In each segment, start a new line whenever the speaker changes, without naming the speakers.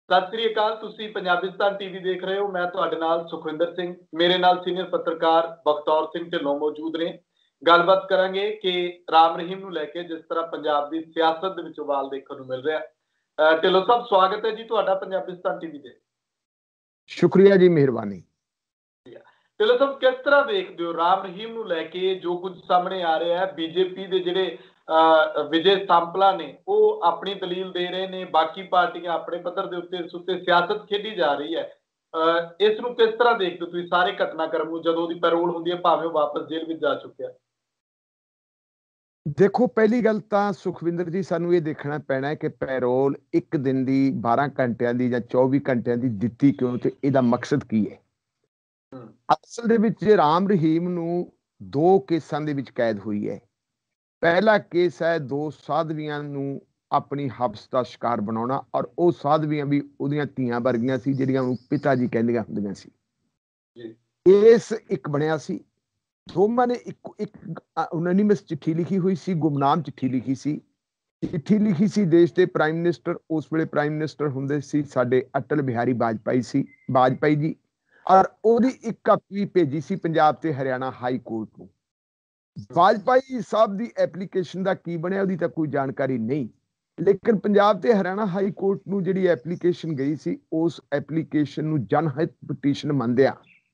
सत श्री अकाल। तुसीं पंजाबिस्तान टीवी देख रहे हो। मैं तुहाडे नाल सुखविंदर सिंह, मेरे नाल सीनियर पत्रकार बखतौर सिंह ढिल्लों मौजूद ने। गलबात करांगे कि राम रहीम नूं लैके जिस तरह पंजाब दी सियासत दे विच उबाल देखण नूं मिल रहा। ढिल्लों साहब, स्वागत है जी तुहाडा पंजाबिस्तान टीवी दे।
शुक्रिया जी, मेहरबानी।
ढिल्लों साहब, किस तरह देखदे हो राम रहीम नूं लैके जो कुछ सामने आ रहा है? बीजेपी दे जिहड़े विजय सांपला ने ਉਹ ਆਪਣੀ ਦਲੀਲ ਦੇ ਰਹੇ ਨੇ, ਬਾਕੀ ਪਾਰਟੀਆਂ ਆਪਣੇ ਪੱਧਰ ਦੇ ਉੱਤੇ ਇਸ ਉੱਤੇ ਸਿਆਸਤ ਖੇਡੀ ਜਾ ਰਹੀ ਹੈ। ਇਸ ਨੂੰ ਕਿਸ ਤਰ੍ਹਾਂ ਦੇਖਦੇ ਹੋ ਤੁਸੀਂ ਸਾਰੇ ਘਟਨਾਕ੍ਰਮ ਨੂੰ, ਜਦੋਂ ਉਹਦੀ ਪੈਰੋਲ ਹੁੰਦੀ ਹੈ ਭਾਵੇਂ ਉਹ ਵਾਪਸ ਜੇਲ੍ਹ ਵਿੱਚ ਜਾ ਚੁੱਕਿਆ?
ਦੇਖੋ, ਪਹਿਲੀ ਗੱਲ ਤਾਂ ਸੁਖਵਿੰਦਰ ਜੀ, ਸਾਨੂੰ ਇਹ ਦੇਖਣਾ ਪੈਣਾ ਹੈ ਕਿ ਪੈਰੋਲ ਇੱਕ ਦਿਨ ਦੀ 12 ਘੰਟਿਆਂ ਦੀ ਜਾਂ 24 ਘੰਟਿਆਂ ਦੀ ਦਿੱਤੀ ਕਿਉਂ ਤੇ ਇਹਦਾ ਮਕਸਦ ਕੀ ਹੈ। ਅਸਲ ਦੇ ਵਿੱਚ ਰਾਮ ਰਹੀਮ ਨੂੰ 2 ਕੇਸਾਂ ਦੇ ਵਿੱਚ ਕੈਦ ਹੋਈ ਹੈ। ਪਹਿਲਾ ਕੇਸ ਹੈ 2 ਸਾਧਵੀਆਂ ਨੂੰ ਆਪਣੀ ਹਬਸ ਦਾ ਸ਼ਿਕਾਰ ਬਣਾਉਣਾ, ਔਰ ਉਹ ਸਾਧਵੀਆਂ ਵੀ ਉਹਦੀਆਂ ਧੀਆਂ ਵਰਗੀਆਂ ਸੀ ਜਿਹੜੀਆਂ ਉਹਨੂੰ ਪਿਤਾ ਜੀ ਕਹਿੰਦੀਆਂ ਹੁੰਦੀਆਂ ਸੀ। ਇਸ ਇੱਕ ਬਣਿਆ ਸੀ। ਦੋਵਾਂ ਨੇ ਇੱਕ ਅਨੋਨਿਮਸ ਚਿੱਠੀ ਲਿਖੀ ਹੋਈ ਸੀ, ਗੁਮਨਾਮ ਚਿੱਠੀ ਲਿਖੀ ਸੀ। ਚਿੱਠੀ ਲਿਖੀ ਸੀ ਦੇਸ਼ ਦੇ ਪ੍ਰਾਈਮ ਮਿਨਿਸਟਰ, ਉਸ ਵੇਲੇ ਪ੍ਰਾਈਮ ਮਿਨਿਸਟਰ ਹੁੰਦੇ ਸੀ ਸਾਡੇ ਅਟਲ ਬਿਹਾਰੀ ਵਾਜਪਾਈ ਜੀ, ਔਰ ਉਹਦੀ ਇੱਕ ਕਾਪੀ ਭੇਜੀ ਸੀ ਪੰਜਾਬ ਤੇ ਹਰਿਆਣਾ ਹਾਈ ਕੋਰਟ ਨੂੰ। ਵਾਜਪਾਈ ਸਾਹਿਬ ਦੀ ਐਪਲੀਕੇਸ਼ਨ ਦਾ ਕੀ ਬਣਿਆ ਉਹਦੀ ਤਾਂ ਕੋਈ ਜਾਣਕਾਰੀ ਨਹੀਂ, ਲੇਕਿਨ ਪੰਜਾਬ ਤੇ ਹਰਿਆਣਾ ਹਾਈ ਕੋਰਟ ਨੂੰ ਜਿਹੜੀ ਐਪਲੀਕੇਸ਼ਨ ਗਈ ਸੀ, ਉਸ ਐਪਲੀਕੇਸ਼ਨ ਨੂੰ ਜਨਹਿਤ ਪਟੀਸ਼ਨ ਮੰਨਦਿਆਂ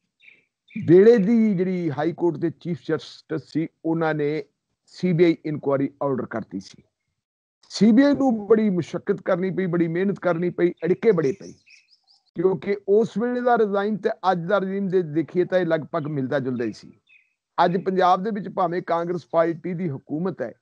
ਵੇਲੇ ਦੀ ਜਿਹੜੀ ਹਾਈ ਕੋਰਟ ਦੇ ਚੀਫ ਜਸਟਿਸ ਸੀ, ਉਹਨਾਂ ਨੇ ਸੀਬੀਆਈ ਇਨਕੁਆਇਰੀ ਆਰਡਰ ਕਰਤੀ ਸੀ। ਸੀਬੀਆਈ ਨੂੰ ਬੜੀ ਮੁਸ਼ੱਕਤ ਕਰਨੀ ਪਈ, ਬੜੀ ਮਿਹਨਤ ਕਰਨੀ ਪਈ, ਅੜਿੱਕੇ ਬੜੇ ਪਏ, ਕਿਉਂਕਿ ਉਸ ਵੇਲੇ ਦਾ ਰਜ਼ਾਈਮ ਤੇ ਅੱਜ ਦਾ ਰਜ਼ੀਮ ਦੇ ਦੇਖੀਏ ਤਾਂ ਇਹ ਲਗਭਗ ਮਿਲਦਾ ਜੁਲਦਾ ਹੀ ਸੀ। ਅੱਜ ਪੰਜਾਬ ਦੇ ਵਿੱਚ ਭਾਵੇਂ ਕਾਂਗਰਸ ਪਾਰਟੀ ਦੀ ਹਕੂਮਤ ਹੈ,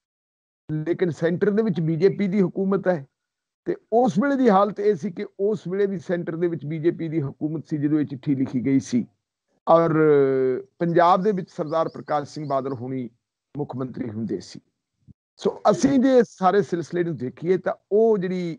ਲੇਕਿਨ ਸੈਂਟਰ ਦੇ ਵਿੱਚ ਬੀਜੇਪੀ ਦੀ ਹਕੂਮਤ ਹੈ। ਤੇ ਉਸ ਵੇਲੇ ਦੀ ਹਾਲਤ ਇਹ ਸੀ ਕਿ ਉਸ ਵੇਲੇ ਵੀ ਸੈਂਟਰ ਦੇ ਵਿੱਚ ਬੀਜੇਪੀ ਦੀ ਹਕੂਮਤ ਸੀ ਜਦੋਂ ਇਹ ਚਿੱਠੀ ਲਿਖੀ ਗਈ ਸੀ, ਔਰ ਪੰਜਾਬ ਦੇ ਵਿੱਚ ਸਰਦਾਰ ਪ੍ਰਕਾਸ਼ ਸਿੰਘ ਬਾਦਲ ਹੁਣੀ ਮੁੱਖ ਮੰਤਰੀ ਹੁੰਦੇ ਸੀ। ਸੋ ਅਸੀਂ ਜੇ ਸਾਰੇ ਸਿਲਸਿਲੇ ਨੂੰ ਦੇਖੀਏ ਤਾਂ ਉਹ ਜਿਹੜੀ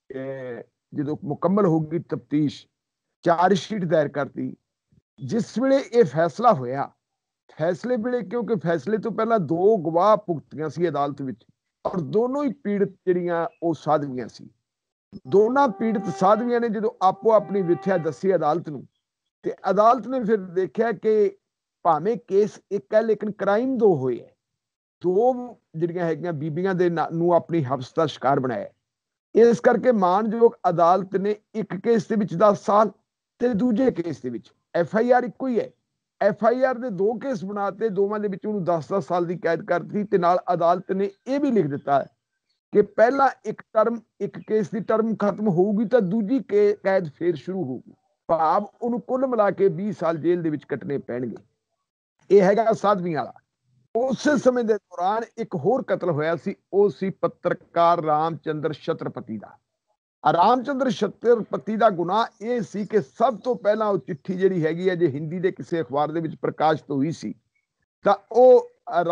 ਜਦੋਂ ਮੁਕੰਮਲ ਹੋ ਗਈ ਤਫਤੀਸ਼, ਚਾਰਜ ਸ਼ੀਟ ਦਾਇਰ ਕਰਤੀ। ਜਿਸ ਵੇਲੇ ਇਹ ਫੈਸਲਾ ਹੋਇਆ, ਫੈਸਲੇ ਵੇਲੇ ਕਿਉਂਕਿ ਫੈਸਲੇ ਤੋਂ ਪਹਿਲਾਂ 2 ਗਵਾਹ ਭੁਗਤੀਆਂ ਸੀ ਅਦਾਲਤ ਵਿੱਚ, ਔਰ ਦੋਨੋਂ ਹੀ ਪੀੜਤ ਜਿਹੜੀਆਂ ਉਹ ਸਾਧਵੀਆਂ ਸੀ। ਦੋਨਾਂ ਪੀੜਤ ਸਾਧਵੀਆਂ ਨੇ ਜਦੋਂ ਆਪੋ ਆਪਣੀ ਵਿਥਿਆ ਦੱਸੀ ਅਦਾਲਤ ਨੂੰ, ਤੇ ਅਦਾਲਤ ਨੇ ਫਿਰ ਦੇਖਿਆ ਕਿ ਭਾਵੇਂ ਕੇਸ ਇੱਕ ਹੈ ਲੇਕਿਨ ਕ੍ਰਾਈਮ 2 ਹੋਏ ਹੈ। 2 ਜਿਹੜੀਆਂ ਹੈਗੀਆਂ ਬੀਬੀਆਂ ਦੇ ਨੂੰ ਆਪਣੀ ਹਬਸ ਦਾ ਸ਼ਿਕਾਰ ਬਣਾਇਆ। ਇਸ ਕਰਕੇ ਮਾਨਯੋਗ ਅਦਾਲਤ ਨੇ ਇੱਕ ਕੇਸ ਦੇ ਵਿੱਚ 10 ਸਾਲ ਤੇ ਦੂਜੇ ਕੇਸ ਦੇ ਵਿੱਚ FIR ਇੱਕੋ ਹੀ ਹੈ, FIR ਦੇ 2 ਕੇਸ ਬਣਾਤੇ, ਦੋਵਾਂ ਦੇ ਵਿੱਚ ਉਹਨੂੰ 10-10 ਸਾਲ ਦੀ ਕੈਦ ਕਰਤੀ। ਤੇ ਨਾਲ ਅਦਾਲਤ ਨੇ ਇਹ ਵੀ ਲਿਖ ਦਿੱਤਾ ਕਿ ਪਹਿਲਾਂ ਇੱਕ ਕੇਸ ਦੀ ਟਰਮ ਖਤਮ ਹੋਊਗੀ ਤਾਂ ਦੂਜੀ ਕੈਦ ਫੇਰ ਸ਼ੁਰੂ ਹੋਊਗੀ, ਭਾਵ ਉਹਨੂੰ ਕੁੱਲ ਮਿਲਾ ਕੇ 20 ਸਾਲ ਜੇਲ੍ਹ ਦੇ ਵਿੱਚ ਕੱਟਣੇ ਪੈਣਗੇ। ਇਹ ਹੈਗਾ ਸਾਧਵੀਆਂ ਵਾਲਾ। ਉਸੇ ਸਮੇਂ ਦੇ ਦੌਰਾਨ ਇੱਕ ਹੋਰ ਕਤਲ ਹੋਇਆ ਸੀ, ਉਹ ਸੀ ਪੱਤਰਕਾਰ ਰਾਮਚੰਦਰ ਛਤਰਪਤੀ ਦਾ। ਰਾਮਚੰਦਰ ਛਤਰਪਤੀ ਦਾ ਗੁਨਾਹ ਇਹ ਸੀ ਕਿ ਸਭ ਤੋਂ ਪਹਿਲਾਂ ਉਹ ਚਿੱਠੀ ਜਿਹੜੀ ਹੈਗੀ ਹੈ, ਜੇ ਹਿੰਦੀ ਦੇ ਕਿਸੇ ਅਖਬਾਰ ਦੇ ਵਿੱਚ ਪ੍ਰਕਾਸ਼ਿਤ ਹੋਈ ਸੀ, ਤਾਂ ਉਹ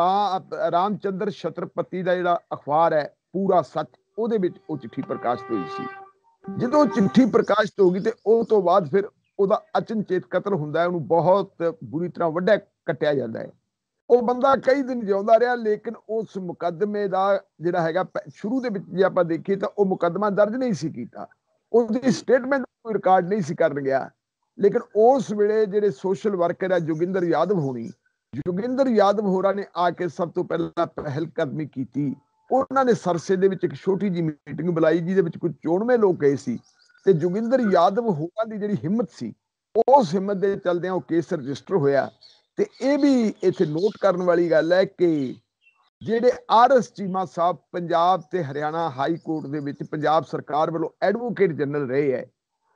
ਰਾਮਚੰਦਰ ਛਤਰਪਤੀ ਦਾ ਜਿਹੜਾ ਅਖਬਾਰ ਹੈ ਪੂਰਾ ਸੱਚ, ਉਹਦੇ ਵਿੱਚ ਉਹ ਚਿੱਠੀ ਪ੍ਰਕਾਸ਼ਿਤ ਹੋਈ ਸੀ। ਜਦੋਂ ਚਿੱਠੀ ਪ੍ਰਕਾਸ਼ਿਤ ਹੋ ਗਈ ਤੇ ਉਹ ਤੋਂ ਬਾਅਦ ਫਿਰ ਉਹਦਾ ਅਚਨਚੇਤ ਕਤਲ ਹੁੰਦਾ ਹੈ, ਉਹਨੂੰ ਬਹੁਤ ਬੁਰੀ ਤਰ੍ਹਾਂ ਵੱਢਿਆ ਕੱਟਿਆ ਜਾਂਦਾ ਹੈ। ਉਹ ਬੰਦਾ ਕਈ ਦਿਨ ਜਿਉਂਦਾ ਰਿਹਾ, ਲੇਕਿਨ ਉਸ ਮੁਕੱਦਮੇ ਦਾ ਜਿਹੜਾ ਹੈਗਾ ਸ਼ੁਰੂ ਦੇ ਵਿੱਚ ਜੇ ਆਪਾਂ ਦੇਖੀਏ ਤਾਂ ਉਹ ਮੁਕੱਦਮਾ ਦਰਜ ਨਹੀਂ ਸੀ ਕੀਤਾ, ਉਹਦੀ ਸਟੇਟਮੈਂਟ ਕੋਈ ਰਿਕਾਰਡ ਨਹੀਂ ਸੀ ਕਰਨ ਗਿਆ। ਲੇਕਿਨ ਉਸ ਵੇਲੇ ਜਿਹੜੇ ਸੋਸ਼ਲ ਵਰਕਰ ਹੈ ਜੋਗਿੰਦਰ ਯਾਦਵ ਹੋਰਾਂ ਨੇ ਆ ਕੇ ਸਭ ਤੋਂ ਪਹਿਲਾਂ ਪਹਿਲ ਕਦਮੀ ਕੀਤੀ। ਉਹਨਾਂ ਨੇ ਸਰਸੇ ਦੇ ਵਿੱਚ ਇੱਕ ਛੋਟੀ ਜਿਹੀ ਮੀਟਿੰਗ ਬੁਲਾਈ ਜਿਹਦੇ ਵਿੱਚ ਕੁਝ 94 ਲੋਕ ਗਏ ਸੀ, ਤੇ ਜੋਗਿੰਦਰ ਯਾਦਵ ਹੋਰਾਂ ਦੀ ਜਿਹੜੀ ਹਿੰਮਤ ਸੀ, ਉਸ ਹਿੰਮਤ ਦੇ ਚਲਦਿਆਂ ਉਹ ਕੇਸ ਰਜਿਸਟਰ ਹੋਇਆ। ਤੇ ਇਹ ਵੀ ਇੱਥੇ ਨੋਟ ਕਰਨ ਵਾਲੀ ਗੱਲ ਹੈ ਕਿ ਜਿਹੜੇ RS ਚੀਮਾ ਸਾਹਿਬ ਪੰਜਾਬ ਤੇ ਹਰਿਆਣਾ ਹਾਈ ਕੋਰਟ ਦੇ ਵਿੱਚ ਪੰਜਾਬ ਸਰਕਾਰ ਵੱਲੋਂ ਐਡਵੋਕੇਟ ਜਨਰਲ ਰਹੇ ਹੈ,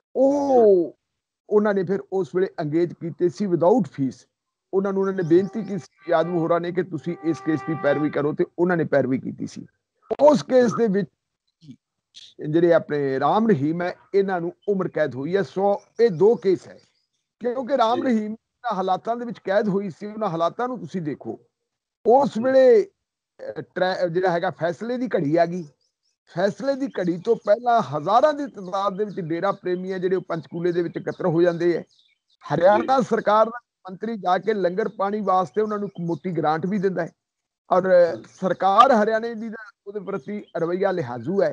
ਉਹਨਾਂ ਨੇ ਫਿਰ ਉਸ ਵੇਲੇ ਅੰਗੇਜ ਕੀਤੇ ਸੀ ਵਿਦਆਊਟ ਫੀਸ। ਉਹਨਾਂ ਨੇ ਬੇਨਤੀ ਕੀਤੀ ਯਾਦਵ ਹੋਰਾਂ ਨੇ ਕਿ ਤੁਸੀਂ ਇਸ ਕੇਸ ਦੀ ਪੈਰਵੀ ਕਰੋ, ਤੇ ਉਹਨਾਂ ਨੇ ਪੈਰਵੀ ਕੀਤੀ ਸੀ। ਉਸ ਕੇਸ ਦੇ ਵਿੱਚ ਜਿਹੜੇ ਆਪਣੇ ਰਾਮ ਰਹੀਮ ਹੈ, ਇਹਨਾਂ ਨੂੰ ਉਮਰ ਕੈਦ ਹੋਈ ਹੈ। ਸੋ ਇਹ 2 ਕੇਸ ਹੈ, ਕਿਉਂਕਿ ਰਾਮ ਰਹੀਮ ਹਾਲਾਤਾਂ ਦੇ ਵਿੱਚ ਕੈਦ ਹੋਈ ਸੀ। ਉਹਨਾਂ ਹਾਲਾਤਾਂ ਨੂੰ ਤੁਸੀਂ ਦੇਖੋ, ਉਸ ਵੇਲੇ ਜਿਹੜਾ ਹੈਗਾ ਫੈਸਲੇ ਦੀ ਘੜੀ ਆ ਗਈ। ਫੈਸਲੇ ਦੀ ਘੜੀ ਤੋਂ ਪਹਿਲਾਂ ਹਜ਼ਾਰਾਂ ਦੀ ਤਾਦਾਦ ਦੇ ਵਿੱਚ ਡੇਰਾ ਪ੍ਰੇਮੀ ਹੈ ਜਿਹੜੇ ਪੰਚਕੂਲੇ ਦੇ ਵਿੱਚ ਇਕੱਤਰ ਹੋ ਜਾਂਦੇ ਹੈ। ਹਰਿਆਣਾ ਸਰਕਾਰ ਦਾ ਮੰਤਰੀ ਜਾ ਕੇ ਲੰਗਰ ਪਾਣੀ ਵਾਸਤੇ ਉਹਨਾਂ ਨੂੰ ਮੋਟੀ ਗ੍ਰਾਂਟ ਵੀ ਦਿੰਦਾ ਹੈ, ਔਰ ਸਰਕਾਰ ਹਰਿਆਣੇ ਦੀ ਦਾ ਉਹਦੇ ਪ੍ਰਤੀ ਰਵੱਈਆ ਲਿਹਾਜ਼ੂ ਹੈ।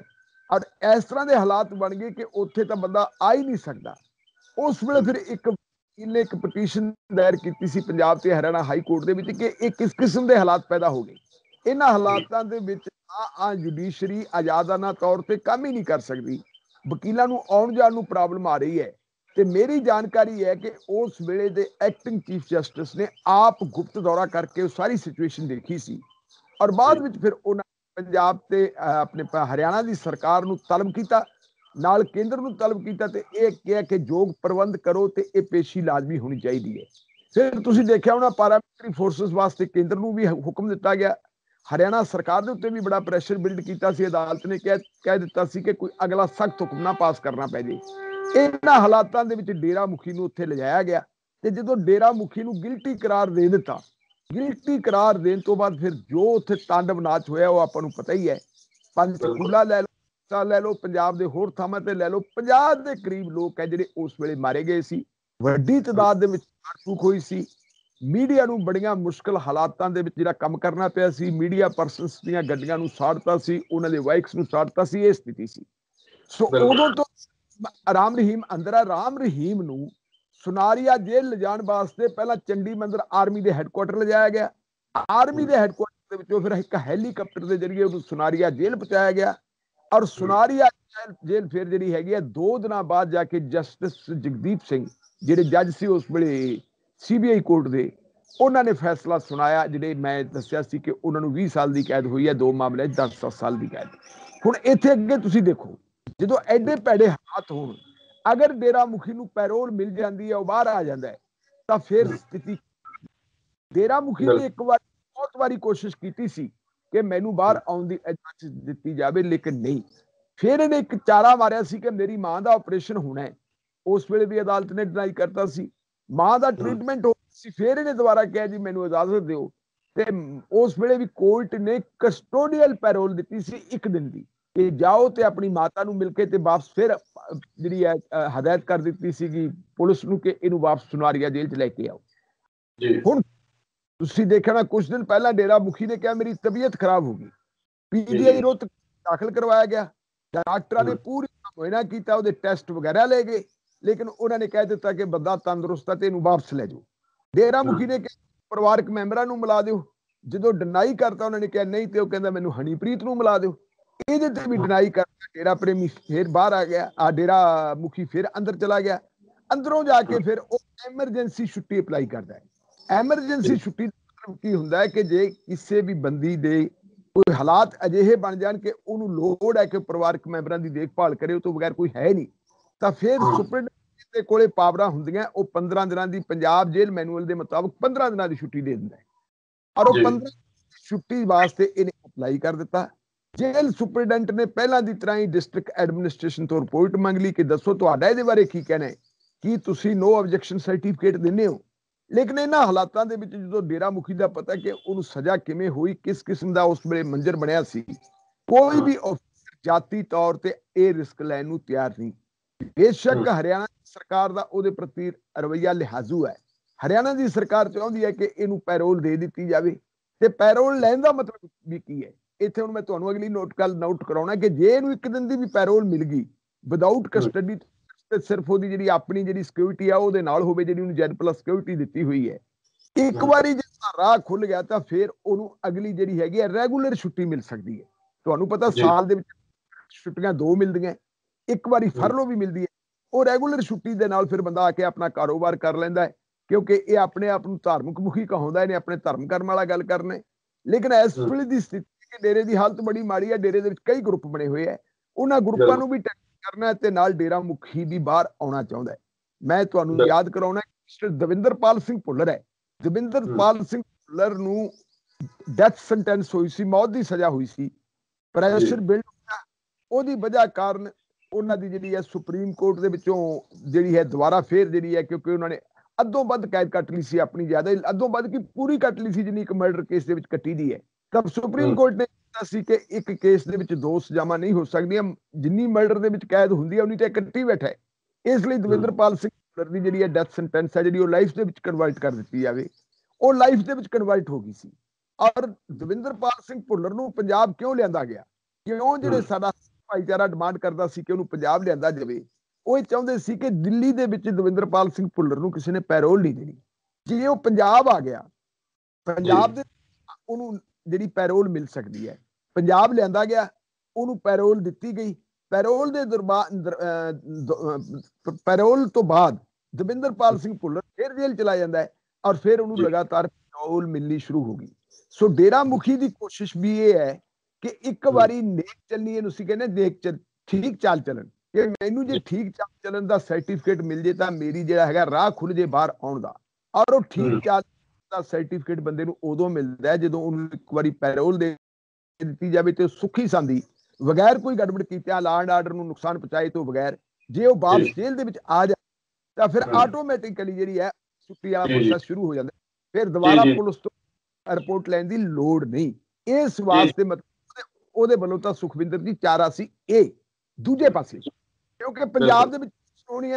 और इस तरह के हालात बन गए कि उत्थे तो बंदा आ ही नहीं सकता। उस वे फिर एक वकील ने एक पटीशन दायर की सी पंजाब ते हरियाणा हाई कोर्ट दे विच कि एक किस किस्म के हालात पैदा हो गए। इन्हां हालातां दे विच जुडिशरी आजादाना तौर पर काम ही नहीं कर सकती, वकीलों को आउण जाण नूं प्रॉब्लम आ रही है। तो मेरी जानकारी है कि उस वेले दे एक्टिंग चीफ जस्टिस ने आप गुप्त दौरा करके सारी सिचुएशन देखी सी और बाद विच फिर उन्होंने पंजाब ते अपने हरियाणा की सरकार नूं तलब किया, नाल केंद्र नूं तलब किया ते यह कहा कि योग प्रबंध करो तो यह पेशी लाजमी होनी चाहिए है। फिर तुसीं देखिया होना पारामिलिटरी फोर्सेस वास्ते केंद्र नूं भी हुक्म दिता गया, हरियाणा सरकार के उत्ते भी बड़ा प्रैशर बिल्ड किया सी, अदालत ने कह दिता सी कि कोई अगला सख्त हुक्म ना पास करना पै जाए। इन्हां हालातां दे विच डेरा मुखी नूं उत्थे लिजाया गया ते जदों डेरा मुखी नूं गिल्टी करार दे दिता, गिल्टी करार देने तो बाद फिर जो उत्थे तांडव नाच होया वो आपां नूं पता ही है। पंचकूला लै लो, पंजाब दे होर थावां ते लै लो, 50 ਦੇ करीब लोग है जिहड़े उस वेले मारे गए सी, वड्डी तादाद दे विच मार-कूट होई सी। मीडिया नूं बड़ियां मुश्किल हालातां दे विच जिहड़ा काम करना पिया सी, मीडिया पर्सनस दीयां गड्डियां नूं साड़ता सी, उन्हां दे बाइक्स नूं साड़ता सी, ये स्थिति सी। सो उदों तो राम रहीम अंदर आ, राम रहीम नूं सुनारिया जेल लिजाण वास्ते पहला चंडी मंदिर आर्मी के हैडकुआटर लिजाया गया, आर्मी के हैडकुआटर के विचों फिर एक हैलीकॉप्टर के जरिए उन्हें सुनारिया जेल पहुंचाया गया और सुनारिया जेल फिर जी है 2 दिन बाद जाके जस्टिस जगदीप सिंह जिहड़े जज से उस वेले CBI कोर्ट के उन्होंने फैसला सुनाया, जिहड़े मैं दस्सिया सी कि उन्होंने 20 साल की कैद हुई है, 2 मामले 10-10 साल की कैद। हुण इत्थे अगे तुसीं देखो जो एडे भैड़े हालात होण, अगर डेरा मुखी नूं पैरोल मिल जाती है, बाहर आ जाता है तो फिर स्थिति डेरा मुखी ने एक बार बहुत बारी कोशिश की सी कि मैनू बाहर आउण दी इजाजत दित्ती जाए, लेकिन नहीं। फिर इन्हें एक चारा मारिया सी कि मेरी मां का ऑपरेशन होना है, उस वेले भी अदालत ने डिनाई करता सी। मां का ट्रीटमेंट हो सी, फिर इन्हें दोबारा कहा जी मैनू इजाजत दो, ते उस वेले भी कोर्ट ने कस्टोडियल पैरोल दी सी 1 दिन की कि जाओ तो अपनी माता नूं मिल के ते वापस फिर जी है हदायत कर दी सी पुलिस नूं कि इनू वापस सुनारिया जेल च लैके आओ। हुण तुसीं देखिया ना कुछ दिन पहला डेरा मुखी ने कहा मेरी तबीयत खराब होगी, PGI रोहतक दाखिल करवाया गया, डॉक्टर ने पूरी मुआयना किया, उहदे टेस्ट वगैरह ले गए, लेकिन उन्होंने कह दिता कि बंदा तंदुरुस्त है तो इनू वापस ले जाओ। डेरा मुखी ने कहा परिवारक मैंबरां नूं मिला दो, जो डिनाई करता उन्होंने कहा नहीं तो कहता मैनू हनीप्रीत नूं मिला दो, ये भी डिनाई करता। डेरा प्रेमी फिर बाहर आ गया, डेरा मुखी फिर अंदर चला गया, अंदरों जाके फिर एमरजेंसी छुट्टी अपलाई करता है। एमरजेंसी छुट्टी मतलब की हुंदा है कि जे किसी भी बंदी दे कोई हालात अजिहे बन जान कि उन्होंने लोड़ है कि परिवारक मैंबरां की देखभाल करे, तो बगैर कोई है नहीं, तो फिर सुपरिटेंडेंट दे कोले पावरां हुंदियां, वो 15 दिनों की पंजाब जेल मैनुअल के मुताबिक 15 दिनों की छुट्टी दे दिंदा है और वो 15 छुट्टी वास्ते इन्हें अपलाई कर दिता। जेल सुपरिटेंडेंट ने पहला की तरह ही डिस्ट्रिक्ट एडमिनिस्ट्रेशन तो रिपोर्ट मंग ली कि दसो तुहाडा इहदे बारे की कहना है, कि तुसीं नो ऑब्जेक्शन सर्टिफिकेट दिंदे हो। लेकिन इन्हां हालातां दे विच जो डेरा मुखी का पता कि उन्होंने सजा किवें हुई, किस किस्म का उस वेले मंजर बनया सी, कोई भी ऑफिसर जाती तौर पर यह रिस्क लैण नूं तैयार नहीं। बेशक हरियाणा सरकार का उहदे प्रति रवैया लिहाजू है, हरियाणा की सरकार चाहती है कि इनू पैरोल दे दी जाए, ते पैरोल लैण दा मतलब भी की है। इत्थे हुण मैं तुहानूं अगली नोट कराउणा कि जे इनू 1 दिन की भी पैरोल मिल गई विदाउट कस्टडी, सिर्फ वो जी अपनी जी सिक्योरिटी है वो होवे, जी Z+ सिक्योरिटी दी हुई है, एक बारी जो राह खुल गया तो फिर उन्होंने अगली जी हैगी रेगूलर छुट्टी मिल सकती है। तुहानूं पता साल दे छुट्टियां 2 मिलदियां, एक बारी फरलो भी मिलती है, वो रेगूलर छुट्टी के नाल फिर बंदा आके अपना कारोबार कर लैंदा है, क्योंकि ये अपने आप को धार्मिक मुखी कहाउंदा है, अपने धर्म कर्म वाला गल करने। लेकिन इस वेले की स्थिति डेरे की हालत बड़ी माड़ी है, डेरे दे कई ग्रुप बने हुए हैं, उन्होंने ग्रुपों को भी टैकल करना ते नाल डेरा मुखी भी बाहर आना चाहता है। मैं तुहानूं याद कराउणा मिस्टर दविंदरपाल सिंह भुल्लर है, दविंदरपाल सिंह भुल्लर नूं डेथ सेंटेंस हुई सी, मौत की सजा हुई सी, प्रैशर बिल्ड होया, ਉਹਦੀ वजह कारण उन्होंने जी है सुप्रीम कोर्ट के विचों जी है दोबारा फिर जी है, क्योंकि उन्होंने अद्धों वध कैद कट ली सी, अपनी ज्यादा अद्धों वध की पूरी कट ली सी जिन्नी एक मर्डर केस के कटी दी है। तब सुप्रीम कोर्ट ने कहा सी कि एक केस के विच 2 सजावां नहीं हो सकदियां, जिन्नी मर्डर के विच कैद हुंदी है उन्नी ते कट्टी बैठा है। इसलिए दविंदरपाल सिंह भुल्लर की जी है डेथ सेंटेंस है जी लाइफ के विच कन्वर्ट कर दी जाए, वो लाइफ के विच कन्वर्ट हो गई सी। और दविंदरपाल सिंह भुल्लर नूं पंजाब क्यों लियांदा गया, क्यों जिहड़े साडा ਭਾਈਚਾਰਾ ਡਿਮਾਂਡ ਕਰਦਾ ਸੀ ਕਿ ਉਹਨੂੰ ਪੰਜਾਬ ਲਿਆਂਦਾ ਜਾਵੇ। ਉਹ ਇਹ ਚਾਹੁੰਦੇ ਸੀ ਕਿ ਦਿੱਲੀ ਦੇ ਵਿੱਚ ਦਵਿੰਦਰਪਾਲ ਸਿੰਘ ਭੁੱਲਰ ਨੂੰ ਕਿਸੇ ਨੇ ਪੈਰੋਲ ਨਹੀਂ ਦੇਣੀ। ਜੇ ਉਹ ਪੰਜਾਬ ਆ ਗਿਆ, ਪੰਜਾਬ ਦੇ ਉਹਨੂੰ ਜਿਹੜੀ ਪੈਰੋਲ ਮਿਲ ਸਕਦੀ ਹੈ। ਪੰਜਾਬ ਲਿਆਂਦਾ ਗਿਆ, ਉਹਨੂੰ ਪੈਰੋਲ ਦਿੱਤੀ ਗਈ। ਪੈਰੋਲ ਦੇ ਪੈਰੋਲ ਤੋਂ ਬਾਅਦ ਦਵਿੰਦਰਪਾਲ ਸਿੰਘ ਭੁੱਲਰ ਫਿਰ ਜੇਲ੍ਹ ਚਲਾ ਜਾਂਦਾ ਹੈ ਔਰ ਫਿਰ ਉਹਨੂੰ ਲਗਾਤਾਰ ਪੈਰੋਲ ਮਿਲਣੀ ਸ਼ੁਰੂ ਹੋ ਗਈ। ਸੋ ਡੇਰਾ ਮੁਖੀ ਦੀ ਕੋਸ਼ਿਸ਼ ਵੀ ਇਹ ਹੈ ਕਿ ਇੱਕ ਵਾਰੀ ਨੇਕ ਚੱਲਣੀ, ਇਹਨੂੰ ਅਸੀਂ ਕਹਿੰਦੇ ਨੇਕ ਠੀਕ ਚਾਲ ਚੱਲਣ, ਕਿ ਮੈਨੂੰ ਜੇ ਠੀਕ ਚਾਲ ਚੱਲਣ ਦਾ ਸਰਟੀਫਿਕੇਟ ਮਿਲ ਜੇ ਤਾਂ ਮੇਰੀ ਜਿਹੜਾ ਹੈਗਾ ਰਾਹ ਖੁੱਲ ਜੇ ਬਾਹਰ ਆਉਣ ਦਾ। ਔਰ ਉਹ ਠੀਕ ਚਾਲ ਦਾ ਸਰਟੀਫਿਕੇਟ ਬੰਦੇ ਨੂੰ ਉਦੋਂ ਮਿਲਦਾ ਹੈ ਜਦੋਂ ਉਹਨੂੰ ਇੱਕ ਵਾਰੀ ਪੈਰੋਲ ਦੇ ਦਿੱਤੀ ਜਾਵੇ ਤੇ ਸੁੱਖੀ ਸਾਂਦੀ ਬਗੈਰ ਕੋਈ ਗੜਬੜ ਕੀਤਿਆਂ, ਲਾ ਐਂਡ ਆਰਡਰ ਨੂੰ ਨੁਕਸਾਨ ਪਹੁੰਚਾਏ ਤੋਂ ਬਗੈਰ ਜੇ ਉਹ ਵਾਪਸ ਜੇਲ੍ਹ ਦੇ ਵਿੱਚ ਆ ਜਾਏ ਤਾਂ ਫਿਰ ਆਟੋਮੈਟਿਕਲੀ ਜਿਹੜੀ ਹੈ ਛੁੱਟੀ ਵਾਲਾ ਪ੍ਰੋਸੈਸ ਸ਼ੁਰੂ ਹੋ ਜਾਂਦਾ। ਫਿਰ ਦੁਬਾਰਾ ਪੁਲਿਸ ਤੋਂ ਰਿਪੋਰਟ ਲੈਣ ਦੀ ਲੋੜ ਨਹੀਂ। ਇਸ ਵਾਸਤੇ ਮਤਲਬ ਉਹਦੇ ਵੱਲੋਂ ਤਾਂ ਸੁਖਵਿੰਦਰ ਜੀ ਚਾਰਾ ਸੀ ਇਹ। ਦੂਜੇ ਪਾਸੇ ਕਿਉਂਕਿ ਪੰਜਾਬ ਦੇ ਵਿੱਚ ਹੋਣੀ ਹੈ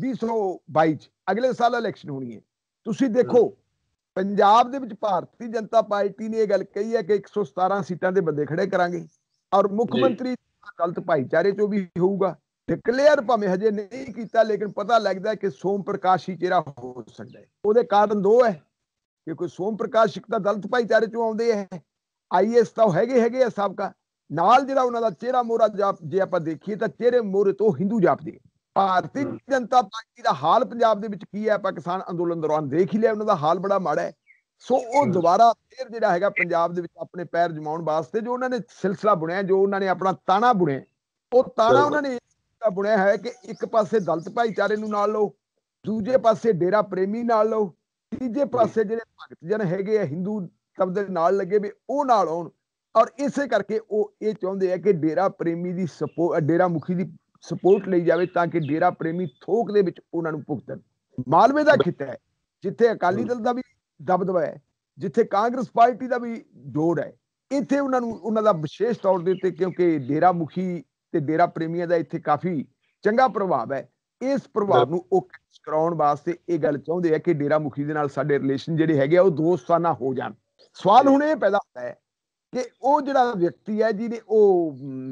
2022 ਚ, ਅਗਲੇ ਸਾਲ ਇਲੈਕਸ਼ਨ ਹੋਣੀ ਹੈ। ਤੁਸੀਂ ਦੇਖੋ ਪੰਜਾਬ ਦੇ ਵਿੱਚ ਭਾਰਤੀ ਜਨਤਾ ਪਾਰਟੀ ਨੇ ਇਹ ਗੱਲ ਕਹੀ ਹੈ ਕਿ 117 ਸੀਟਾਂ ਦੇ ਬੰਦੇ ਖੜੇ ਕਰਾਂਗੇ ਔਰ ਮੁੱਖ ਮੰਤਰੀ ਦਲਿਤ ਭਾਈਚਾਰੇ ਚੋਂ ਵੀ ਹੋਊਗਾ। ਡਿਕਲੇਅਰ ਭਾਵੇਂ ਹਜੇ ਨਹੀਂ ਕੀਤਾ, ਲੇਕਿਨ ਪਤਾ ਲੱਗਦਾ ਕਿ ਸੋਮ ਪ੍ਰਕਾਸ਼ ਹੀ ਚਿਹਰਾ ਹੋ ਸਕਦਾ ਹੈ। ਉਹਦੇ ਕਾਰਨ ਦੋ ਹੈ ਕਿ ਕੋਈ ਸੋਮ ਪ੍ਰਕਾਸ਼ ਇੱਕ ਤਾਂ ਦਲਿਤ ਭਾਈਚਾਰੇ ਚੋਂ ਆਉਂਦੇ ਹੈ, IAS ਤਾਂ ਹੈਗੇ ਆ ਸਾਬਕਾ, ਨਾਲ ਜਿਹੜਾ ਉਹਨਾਂ ਦਾ ਚਿਹਰਾ ਮੋਹਰਾ ਜੇ ਆਪਾਂ ਦੇਖੀਏ ਤਾਂ ਚਿਹਰੇ ਮੋਹਰੇ ਤੋਂ ਹਿੰਦੂ ਜਾਪਦੇ। ਭਾਰਤੀ ਜਨਤਾ ਪਾਰਟੀ ਦਾ ਹਾਲ ਪੰਜਾਬ ਦੇ ਵਿੱਚ ਕੀ ਹੈ, ਆਪਾਂ ਕਿਸਾਨ ਅੰਦੋਲਨ ਦੌਰਾਨ ਦੇਖ ਹੀ ਲਿਆ, ਉਹਨਾਂ ਦਾ ਹਾਲ ਬੜਾ ਮਾੜਾ ਹੈ। ਸੋ ਉਹ ਦੁਬਾਰਾ ਫਿਰ ਜਿਹੜਾ ਹੈਗਾ ਪੰਜਾਬ ਦੇ ਵਿੱਚ ਆਪਣੇ ਪੈਰ ਜਮਾਉਣ ਵਾਸਤੇ ਜੋ ਉਹਨਾਂ ਨੇ ਸਿਲਸਿਲਾ ਬੁਣਿਆ, ਜੋ ਉਹਨਾਂ ਨੇ ਆਪਣਾ ਤਾਣਾ ਬੁਣਿਆ, ਉਹ ਤਾਣਾ ਉਹਨਾਂ ਨੇ ਬੁਣਿਆ ਹੈ ਕਿ ਇੱਕ ਪਾਸੇ ਦਲਿਤ ਭਾਈਚਾਰੇ ਨੂੰ ਨਾਲ ਲਓ, ਦੂਜੇ ਪਾਸੇ ਡੇਰਾ ਪ੍ਰੇਮੀ ਨਾਲ ਲਓ, ਤੀਜੇ ਪਾਸੇ ਜਿਹੜੇ ਭਗਤ ਜਨ ਹੈਗੇ ਆ ਹਿੰਦੂ ਤਬ ਦੇ ਨਾਲ ਲੱਗੇ ਵੀ ਉਹ ਨਾਲ ਆਉਣ। ਔਰ ਇਸੇ ਕਰਕੇ ਉਹ ਇਹ ਚਾਹੁੰਦੇ ਆ ਕਿ ਡੇਰਾ ਪ੍ਰੇਮੀ ਦੀ ਸਪੋਰਟ, ਡੇਰਾ ਮੁਖੀ ਦੀ ਸਪੋਰਟ ਲਈ ਜਾਵੇ ਤਾਂ ਕਿ ਡੇਰਾ ਪ੍ਰੇਮੀ ਥੋਕ ਦੇ ਵਿੱਚ ਉਹਨਾਂ ਨੂੰ ਭੁਗਤਣ। ਮਾਲਵੇ ਦਾ ਖਿੱਤਾ ਹੈ ਜਿੱਥੇ ਅਕਾਲੀ ਦਲ ਦਾ ਵੀ ਦਬਦਬਾ ਹੈ, ਜਿੱਥੇ ਕਾਂਗਰਸ ਪਾਰਟੀ ਦਾ ਵੀ ਜੋਰ ਹੈ, ਇੱਥੇ ਉਹਨਾਂ ਦਾ ਵਿਸ਼ੇਸ਼ ਤੌਰ ਦੇ ਉੱਤੇ ਕਿਉਂਕਿ ਡੇਰਾ ਮੁਖੀ ਤੇ ਡੇਰਾ ਪ੍ਰੇਮੀਆਂ ਦਾ ਇੱਥੇ ਕਾਫੀ ਚੰਗਾ ਪ੍ਰਭਾਵ ਹੈ। ਇਸ ਪ੍ਰਭਾਵ ਨੂੰ ਉਹ ਕਰਾਉਣ ਵਾਸਤੇ ਇਹ ਗੱਲ ਚਾਹੁੰਦੇ ਆ ਕਿ ਡੇਰਾ ਮੁਖੀ ਦੇ ਨਾਲ ਸਾਡੇ ਰਿਲੇਸ਼ਨ ਜਿਹੜੇ ਹੈਗੇ ਆ ਉਹ ਦੋਸਤਾਨਾ ਹੋ ਜਾਣ। ਸਵਾਲ ਹੁਣ ਇਹ ਪੈਦਾ ਹੁੰਦਾ ਹੈ ਕਿ ਉਹ ਜਿਹੜਾ ਵਿਅਕਤੀ ਹੈ ਜਿਹਨੇ ਉਹ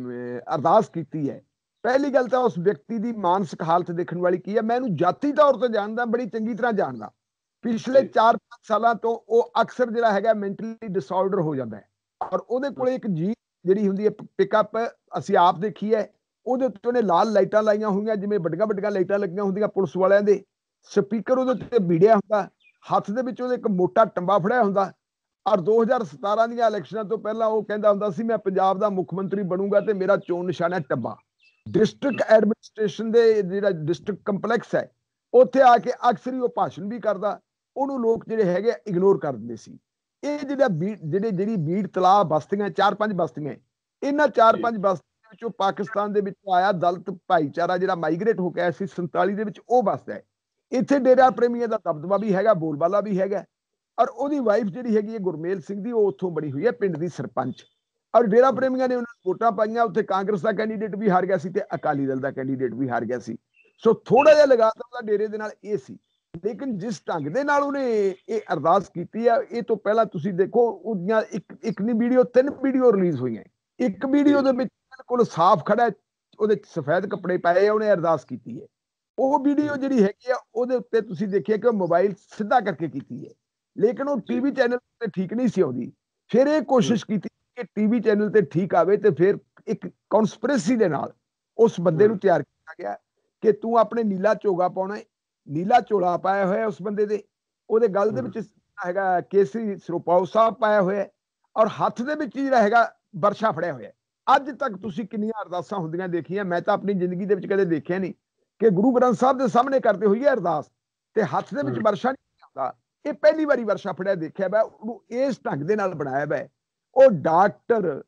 ਅਰਦਾਸ ਕੀਤੀ ਹੈ, ਪਹਿਲੀ ਗੱਲ ਤਾਂ ਉਸ ਵਿਅਕਤੀ ਦੀ ਮਾਨਸਿਕ ਹਾਲਤ ਦੇਖਣ ਵਾਲੀ ਕੀ ਹੈ। ਮੈਂ ਇਹਨੂੰ ਜਾਤੀ ਤੌਰ ਤੇ ਜਾਣਦਾ, ਬੜੀ ਚੰਗੀ ਤਰ੍ਹਾਂ ਜਾਣਦਾ। ਪਿਛਲੇ 4-5 ਸਾਲਾਂ ਤੋਂ ਉਹ ਅਕਸਰ ਜਿਹੜਾ ਹੈਗਾ ਮੈਂਟਲੀ ਡਿਸਆਰਡਰ ਹੋ ਜਾਂਦਾ ਹੈ ਔਰ ਉਹਦੇ ਕੋਲੇ ਇੱਕ ਜੀਪ ਜਿਹੜੀ ਹੁੰਦੀ ਹੈ ਪਿਕਅਪ, ਅਸੀਂ ਆਪ ਦੇਖੀ ਹੈ, ਉਹਦੇ ਉੱਤੇ ਉਹਨੇ ਲਾਲ ਲਾਈਟਾਂ ਲਾਈਆਂ ਹੋਈਆਂ, ਜਿਵੇਂ ਵੱਡੀਆਂ ਵੱਡੀਆਂ ਲਾਈਟਾਂ ਲੱਗੀਆਂ ਹੁੰਦੀਆਂ ਪੁਲਿਸ ਵਾਲਿਆਂ ਦੇ। ਸਪੀਕਰ ਉਹਦੇ ਉੱਤੇ ਭੀੜਿਆ ਹੁੰਦਾ, ਹੱਥ ਦੇ ਵਿੱਚ ਉਹਦੇ ਇੱਕ ਮੋਟਾ ਟੰਬਾ ਫੜਿਆ ਹੁੰਦਾ। ਔਰ 2017 ਦੀਆਂ ਇਲੈਕਸ਼ਨਾਂ ਤੋਂ ਪਹਿਲਾਂ ਉਹ ਕਹਿੰਦਾ ਹੁੰਦਾ ਸੀ ਮੈਂ ਪੰਜਾਬ ਦਾ ਮੁੱਖ ਮੰਤਰੀ ਬਣੂੰਗਾ ਤੇ ਮੇਰਾ ਚੋਣ ਨਿਸ਼ਾਨ ਹੈ ਟੱਬਾ। ਡਿਸਟ੍ਰਿਕਟ ਐਡਮਿਨਿਸਟ੍ਰੇਸ਼ਨ ਦੇ ਜਿਹੜਾ ਡਿਸਟ੍ਰਿਕਟ ਕੰਪਲੈਕਸ ਹੈ ਉੱਥੇ ਆ ਕੇ ਅਕਸਰ ਹੀ ਉਹ ਭਾਸ਼ਣ ਵੀ ਕਰਦਾ, ਉਹਨੂੰ ਲੋਕ ਜਿਹੜੇ ਹੈਗੇ ਇਗਨੋਰ ਕਰ ਦਿੰਦੇ ਸੀ। ਇਹ ਜਿਹੜੀ ਬੀੜ ਤਲਾਅ ਬਸਤੀਆਂ 4-5 ਬਸਤੀਆਂ, ਇਹਨਾਂ 4-5 ਬਸਤੀਆਂ ਵਿੱਚੋਂ ਪਾਕਿਸਤਾਨ ਦੇ ਵਿੱਚ ਆਇਆ ਦਲਿਤ ਭਾਈਚਾਰਾ ਜਿਹੜਾ ਮਾਈਗ੍ਰੇਟ ਹੋ ਕੇ ਆਇਆ ਸੀ 47 ਦੇ ਵਿੱਚ, ਉਹ ਬਸਦਾ ਹੈ। ਇੱਥੇ ਡੇਰਾ ਪ੍ਰੇਮੀਆਂ ਦਾ ਦਬਦਬਾ ਵੀ ਹੈਗਾ, ਬੋਲਬਾਲਾ ਵੀ ਹੈਗਾ। ਔਰ ਉਹਦੀ ਵਾਈਫ ਜਿਹੜੀ ਹੈਗੀ ਹੈ ਗੁਰਮੇਲ ਸਿੰਘ ਦੀ, ਉਹ ਉੱਥੋਂ ਬਣੀ ਹੋਈ ਹੈ ਪਿੰਡ ਦੀ ਸਰਪੰਚ। ਔਰ ਡੇਰਾ ਪ੍ਰੇਮੀਆਂ ਨੇ ਉਹਨਾਂ ਨੂੰ ਵੋਟਾਂ ਪਾਈਆਂ, ਉੱਥੇ ਕਾਂਗਰਸ ਦਾ ਕੈਂਡੀਡੇਟ ਵੀ ਹਾਰ ਗਿਆ ਸੀ ਤੇ ਅਕਾਲੀ ਦਲ ਦਾ ਕੈਂਡੀਡੇਟ ਵੀ ਹਾਰ ਗਿਆ ਸੀ। ਸੋ ਥੋੜਾ ਜਿਹਾ ਲਗਾਤਾਰ ਉਹਦਾ ਡੇਰੇ ਦੇ ਨਾਲ ਇਹ ਸੀ। ਲੇਕਿਨ ਜਿਸ ਢੰਗ ਦੇ ਨਾਲ ਉਹਨੇ ਇਹ ਅਰਦਾਸ ਕੀਤੀ ਹੈ, ਇਹ ਤੋਂ ਪਹਿਲਾਂ ਤੁਸੀਂ ਦੇਖੋ ਉਹਦੀਆਂ ਇੱਕ ਨਹੀਂ ਵੀਡੀਓ, 3 ਵੀਡੀਓ ਰਿਲੀਜ਼ ਹੋਈਆਂ। ਇੱਕ ਵੀਡੀਓ ਦੇ ਵਿੱਚ ਬਿਲਕੁਲ ਸਾਫ਼ ਖੜਾ, ਉਹਦੇ ਸਫੈਦ ਕੱਪੜੇ ਪਾਏ, ਉਹਨੇ ਅਰਦਾਸ ਕੀਤੀ ਹੈ। ਉਹ ਵੀਡੀਓ ਜਿਹੜੀ ਹੈਗੀ ਆ ਉਹਦੇ ਉੱਤੇ ਤੁਸੀਂ ਦੇਖਿਆ ਕਿ ਉਹ ਮੋਬਾਈਲ ਸਿੱਧਾ ਕਰਕੇ ਕੀਤੀ ਹੈ, ਲੇਕਿਨ ਉਹ ਟੀਵੀ ਚੈਨਲ ਤੇ ਠੀਕ ਨਹੀਂ ਸੀ ਆਉਂਦੀ। ਫਿਰ ਇਹ ਕੋਸ਼ਿਸ਼ ਕੀਤੀ ਕਿ ਟੀਵੀ ਚੈਨਲ ਤੇ ਠੀਕ ਆਵੇ, ਤੇ ਫਿਰ ਇੱਕ ਕਨਸਪੀਰੇਸੀ ਦੇ ਨਾਲ ਉਸ ਬੰਦੇ ਨੂੰ ਤਿਆਰ ਕੀਤਾ ਗਿਆ ਕਿ ਤੂੰ ਆਪਣੇ ਨੀਲਾ ਝੋਗਾ ਪਾਉਣਾ, ਨੀਲਾ ਝੋਲਾ ਪਾਇਆ ਹੋਇਆ ਉਸ ਬੰਦੇ ਦੇ, ਉਹਦੇ ਗਲ ਦੇ ਵਿੱਚ ਹੈਗਾ ਕੇਸਰੀ ਸਰੋਪਾਓ ਸਾਹਿਬ ਪਾਇਆ ਹੋਇਆ ਔਰ ਹੱਥ ਦੇ ਵਿੱਚ ਜਿਹੜਾ ਹੈਗਾ ਬਰਸ਼ਾ ਫੜਿਆ ਹੋਇਆ। ਅੱਜ ਤੱਕ ਤੁਸੀਂ ਕਿੰਨੀਆਂ ਅਰਦਾਸਾਂ ਹੁੰਦੀਆਂ ਦੇਖੀਆਂ, ਮੈਂ ਤਾਂ ਆਪਣੀ ਜ਼ਿੰਦਗੀ ਦੇ ਵਿੱਚ ਕਦੇ ਦੇਖਿਆ ਨਹੀਂ ਕਿ ਗੁਰੂ ਗ੍ਰੰਥ ਸਾਹਿਬ ਦੇ ਸਾਹਮਣੇ ਕਰਦੇ ਹੋਈ ਹੈ ਅਰਦਾਸ ਤੇ ਹੱਥ ਦੇ ਵਿੱਚ ਬਰਸ਼ਾ ਨਹੀਂ ਆਉਂਦਾ। ਇਹ ਪਹਿਲੀ ਵਾਰੀ ਵਰਸ਼ਾ ਫੜਿਆ ਦੇਖਿਆ ਵਾ, ਉਹਨੂੰ ਇਸ ਢੰਗ ਦੇ ਨਾਲ ਬਣਾਇਆ ਵਾ। ਉਹ ਡਾਕਟਰ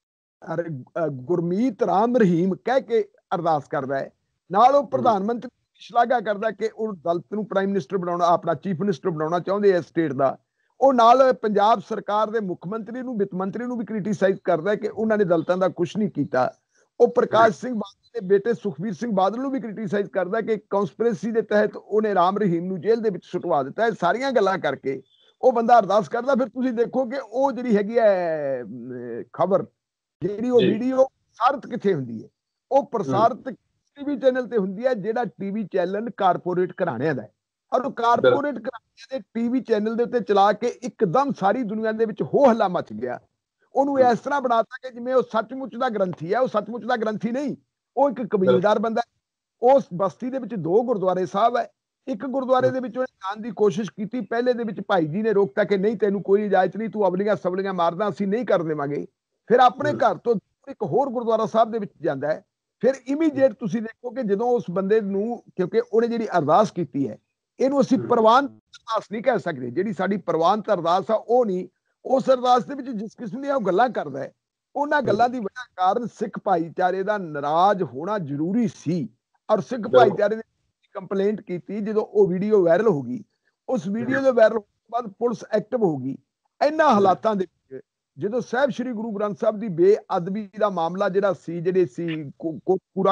ਗੁਰਮੀਤ ਰਾਮ ਰਹੀਮ ਕਹਿ ਕੇ ਅਰਦਾਸ ਕਰਦਾ ਹੈ, ਨਾਲ ਉਹ ਪ੍ਰਧਾਨ ਮੰਤਰੀ ਸ਼ਲਾਘਾ ਕਰਦਾ ਕਿ ਉਹ ਦਲਿਤ ਨੂੰ ਪ੍ਰਾਈਮ ਮਿਨਿਸਟਰ ਬਣਾਉਣਾ, ਆਪਣਾ ਚੀਫ ਮਿਨਿਸਟਰ ਬਣਾਉਣਾ ਚਾਹੁੰਦੇ ਆ ਸਟੇਟ ਦਾ। ਉਹ ਨਾਲ ਪੰਜਾਬ ਸਰਕਾਰ ਦੇ ਮੁੱਖ ਮੰਤਰੀ ਨੂੰ, ਵਿੱਤ ਮੰਤਰੀ ਨੂੰ ਵੀ ਕ੍ਰਿਟੀਸਾਈਜ਼ ਕਰਦਾ ਕਿ ਉਹਨਾਂ ਨੇ ਦਲਿਤਾਂ ਦਾ ਕੁਝ ਨਹੀਂ ਕੀਤਾ। ਉਹ ਪ੍ਰਕਾਸ਼ ਸਿੰਘ ਬਾਦਲ ਦੇ ਬੇਟੇ ਸੁਖਬੀਰ ਸਿੰਘ ਬਾਦਲ ਨੂੰ ਵੀ ਕ੍ਰਿਟੀਸਾਈਜ਼ ਕਰਦਾ ਕਿ ਕਨਸਪੀਰੇਸੀ ਦੇ ਤਹਿਤ ਉਹਨੇ ਰਾਮ ਰਹੀਮ ਨੂੰ ਜੇਲ੍ਹ ਦੇ ਵਿੱਚ ਸੁਟਵਾ ਦਿੱਤਾ। ਇਹ ਸਾਰੀਆਂ ਗੱਲਾਂ ਕਰਕੇ ਉਹ ਬੰਦਾ ਅਰਦਾਸ ਕਰਦਾ। ਫਿਰ ਤੁਸੀਂ ਦੇਖੋ ਕਿ ਉਹ ਜਿਹੜੀ ਹੈਗੀ ਹੈ ਖਬਰ, ਜਿਹੜੀ ਉਹ ਵੀਡੀਓ ਸਾਰਤ ਕਿੱਥੇ ਹੁੰਦੀ ਹੈ, ਉਹ ਪ੍ਰਸਾਰਿਤ ਟੀਵੀ ਚੈਨਲ ਤੇ ਹੁੰਦੀ ਹੈ, ਜਿਹੜਾ ਟੀਵੀ ਚੈਨਲ ਕਾਰਪੋਰੇਟ ਘਰਾਣਿਆਂ ਦਾ ਹੈ। ਔਰ ਕਾਰਪੋਰੇਟ ਘਰਾਣਿਆਂ ਦੇ ਟੀਵੀ ਚੈਨਲ ਦੇ ਉੱਤੇ ਚਲਾ ਕੇ ਇੱਕਦਮ ਸਾਰੀ ਦੁਨੀਆ ਦੇ ਵਿੱਚ ਹੋ ਹੱਲਾ ਮਚ ਗਿਆ। ਉਹਨੂੰ ਇਸ ਤਰ੍ਹਾਂ ਬਣਾਤਾ ਕਿ ਜਿਵੇਂ ਉਹ ਸੱਚਮੁੱਚ ਦਾ ਗ੍ਰੰਥੀ ਹੈ। ਉਹ ਸੱਚਮੁੱਚ ਦਾ ਗ੍ਰੰਥੀ ਨਹੀਂ, ਉਹ ਇੱਕ ਕਬੀਲਦਾਰ ਬੰਦਾ। ਉਸ ਬਸਤੀ ਦੇ ਵਿੱਚ 2 ਗੁਰਦੁਆਰੇ ਸਾਹਿਬ ਹੈ। ਇੱਕ ਗੁਰਦੁਆਰੇ ਦੇ ਵਿੱਚ ਉਹਨੇ ਜਾਣ ਦੀ ਕੋਸ਼ਿਸ਼ ਕੀਤੀ। ਪਹਿਲੇ ਦੇ ਵਿੱਚ ਭਾਈ ਜੀ ਨੇ ਰੋਕਤਾ ਕਿ ਨਹੀਂ, ਤੈਨੂੰ ਕੋਈ ਇਜਾਜ਼ਤ ਨਹੀਂ, ਤੂੰ ਅਵਲੀਆਂ ਸਵਲੀਆਂ ਮਾਰਦਾ, ਅਸੀਂ ਨਹੀਂ ਕਰ ਦੇਵਾਂਗੇ। ਫਿਰ ਆਪਣੇ ਘਰ ਤੋਂ ਇੱਕ ਹੋਰ ਗੁਰਦੁਆਰਾ ਸਾਹਿਬ ਦੇ ਵਿੱਚ ਜਾਂਦਾ ਹੈ। ਫਿਰ ਇਮੀਡੀਏਟ ਤੁਸੀਂ ਦੇਖੋ ਕਿ ਜਦੋਂ ਉਸ ਬੰਦੇ ਨੂੰ, ਕਿਉਂਕਿ ਉਹਨੇ ਜਿਹੜੀ ਅਰਦਾਸ ਕੀਤੀ ਹੈ, ਇਹਨੂੰ ਅਸੀਂ ਪ੍ਰਵਾਨਿਤ ਅਰਦਾਸ ਨਹੀਂ ਕਹਿ ਸਕਦੇ। ਜਿਹੜੀ ਸਾਡੀ ਪ੍ਰਵਾਨਿਤ ਅਰਦਾਸ ਆ ਉਹ ਨਹੀਂ। ਉਸ ਅਰਦਾਸ ਦੇ ਵਿੱਚ ਜਿਸ ਕਿਸਮ ਦੀਆਂ ਉਹ ਗੱਲਾਂ ਕਰਦਾ ਹੈ, ਉਹਨਾਂ ਗੱਲਾਂ ਦੀ ਵਜ੍ਹਾ ਕਾਰਨ ਸਿੱਖ ਭਾਈਚਾਰੇ ਦਾ ਨਾਰਾਜ਼ ਹੋਣਾ ਜ਼ਰੂਰੀ ਸੀ। ਔਰ ਸਿੱਖ ਭਾਈਚਾਰੇ ਨੇ ਕੰਪਲੇਂਟ ਕੀਤੀ। ਜਦੋਂ ਉਹ ਵੀਡੀਓ ਵਾਇਰਲ ਹੋ ਗਈ, ਉਸ ਵੀਡੀਓ ਦੇ ਵਾਇਰਲ ਹੋਣ ਤੋਂ ਬਾਅਦ ਪੁਲਿਸ ਐਕਟਿਵ ਹੋ ਗਈ। ਇਹਨਾਂ ਹਾਲਾਤਾਂ ਦੇ ਵਿੱਚ ਜਦੋਂ ਸਾਹਿਬ ਸ੍ਰੀ ਗੁਰੂ ਗ੍ਰੰਥ ਸਾਹਿਬ ਦੀ ਬੇਅਦਬੀ ਦਾ ਮਾਮਲਾ ਜਿਹੜਾ ਸੀ, ਕੋਟਕਪੂਰਾ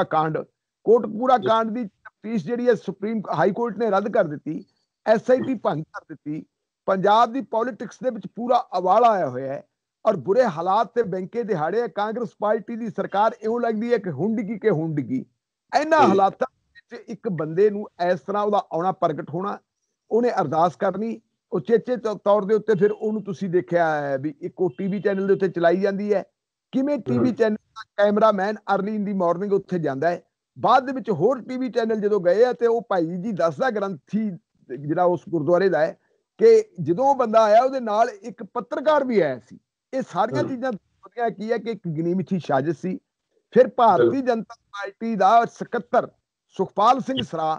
ਕਾਂਡ ਦੀ ਤਫਤੀਸ਼ ਜਿਹੜੀ ਹੈ ਸੁਪਰੀਮ ਹਾਈ ਕੋਰਟ ਨੇ ਰੱਦ ਕਰ ਦਿੱਤੀ। SIT ਭੰਗ ਕਰ ਦਿੱਤੀ। ਪੰਜਾਬ ਦੀ ਪੋਲਿਟਿਕਸ ਦੇ ਵਿੱਚ ਪੂਰਾ ਅਵਾਲ ਆਇਆ ਹੋਇਆ ਹੈ ਔਰ ਬੁਰੇ ਹਾਲਾਤ ਤੇ ਬੈਂਕੇ ਦਿਹਾੜੇ। ਕਾਂਗਰਸ ਪਾਰਟੀ ਦੀ ਸਰਕਾਰ ਇਉਂ ਲੱਗਦੀ ਹੈ ਕਿ ਹੁਣ ਡਿੱਗੀ। ਇਹਨਾਂ ਹਾਲਾਤਾਂ ਵਿੱਚ ਇੱਕ ਬੰਦੇ ਨੂੰ ਇਸ ਤਰ੍ਹਾਂ ਉਹਦਾ ਆਉਣਾ ਪ੍ਰਗਟ ਹੋਣਾ, ਉਹਨੇ ਅਰਦਾਸ ਕਰਨੀ, ਉਚੇਚੇ ਤੌਰ ਦੇ ਉੱਤੇ ਫਿਰ ਉਹਨੂੰ ਤੁਸੀਂ ਦੇਖਿਆ ਹੈ ਵੀ ਇੱਕ ਉਹ ਟੀਵੀ ਚੈਨਲ ਦੇ ਉੱਤੇ ਚਲਾਈ ਜਾਂਦੀ ਹੈ। ਕਿਵੇਂ ਟੀਵੀ ਚੈਨਲ ਦਾ cameraman early in the morning ਉੱਥੇ ਜਾਂਦਾ ਹੈ। ਬਾਅਦ ਦੇ ਵਿੱਚ ਹੋਰ ਟੀਵੀ ਚੈਨਲ ਜਦੋਂ ਗਏ ਆ ਤੇ ਉਹ ਭਾਈ ਜੀ ਦੱਸਦਾ, ਗ੍ਰੰਥੀ ਜਿਹੜਾ ਉਸ ਗੁਰਦੁਆਰੇ ਦਾ ਹੈ, ਕਿ ਜਦੋਂ ਉਹ ਬੰਦਾ ਆਇਆ ਉਹਦੇ ਨਾਲ ਇੱਕ ਪੱਤਰਕਾਰ ਵੀ ਆਇਆ ਸੀ। ਇਹ ਸਾਰੀਆਂ ਚੀਜ਼ਾਂ ਕੀ ਹੈ ਕਿ ਇੱਕ ਗਿਣੀ-ਮਿੱਠੀ ਸਾਜ਼ਿਸ਼ ਸੀ। ਫਿਰ ਭਾਰਤੀ ਜਨਤਾ ਪਾਰਟੀ ਦਾ ਸਕੱਤਰ ਸੁਖਪਾਲ ਸਿੰਘ ਸਰਾ,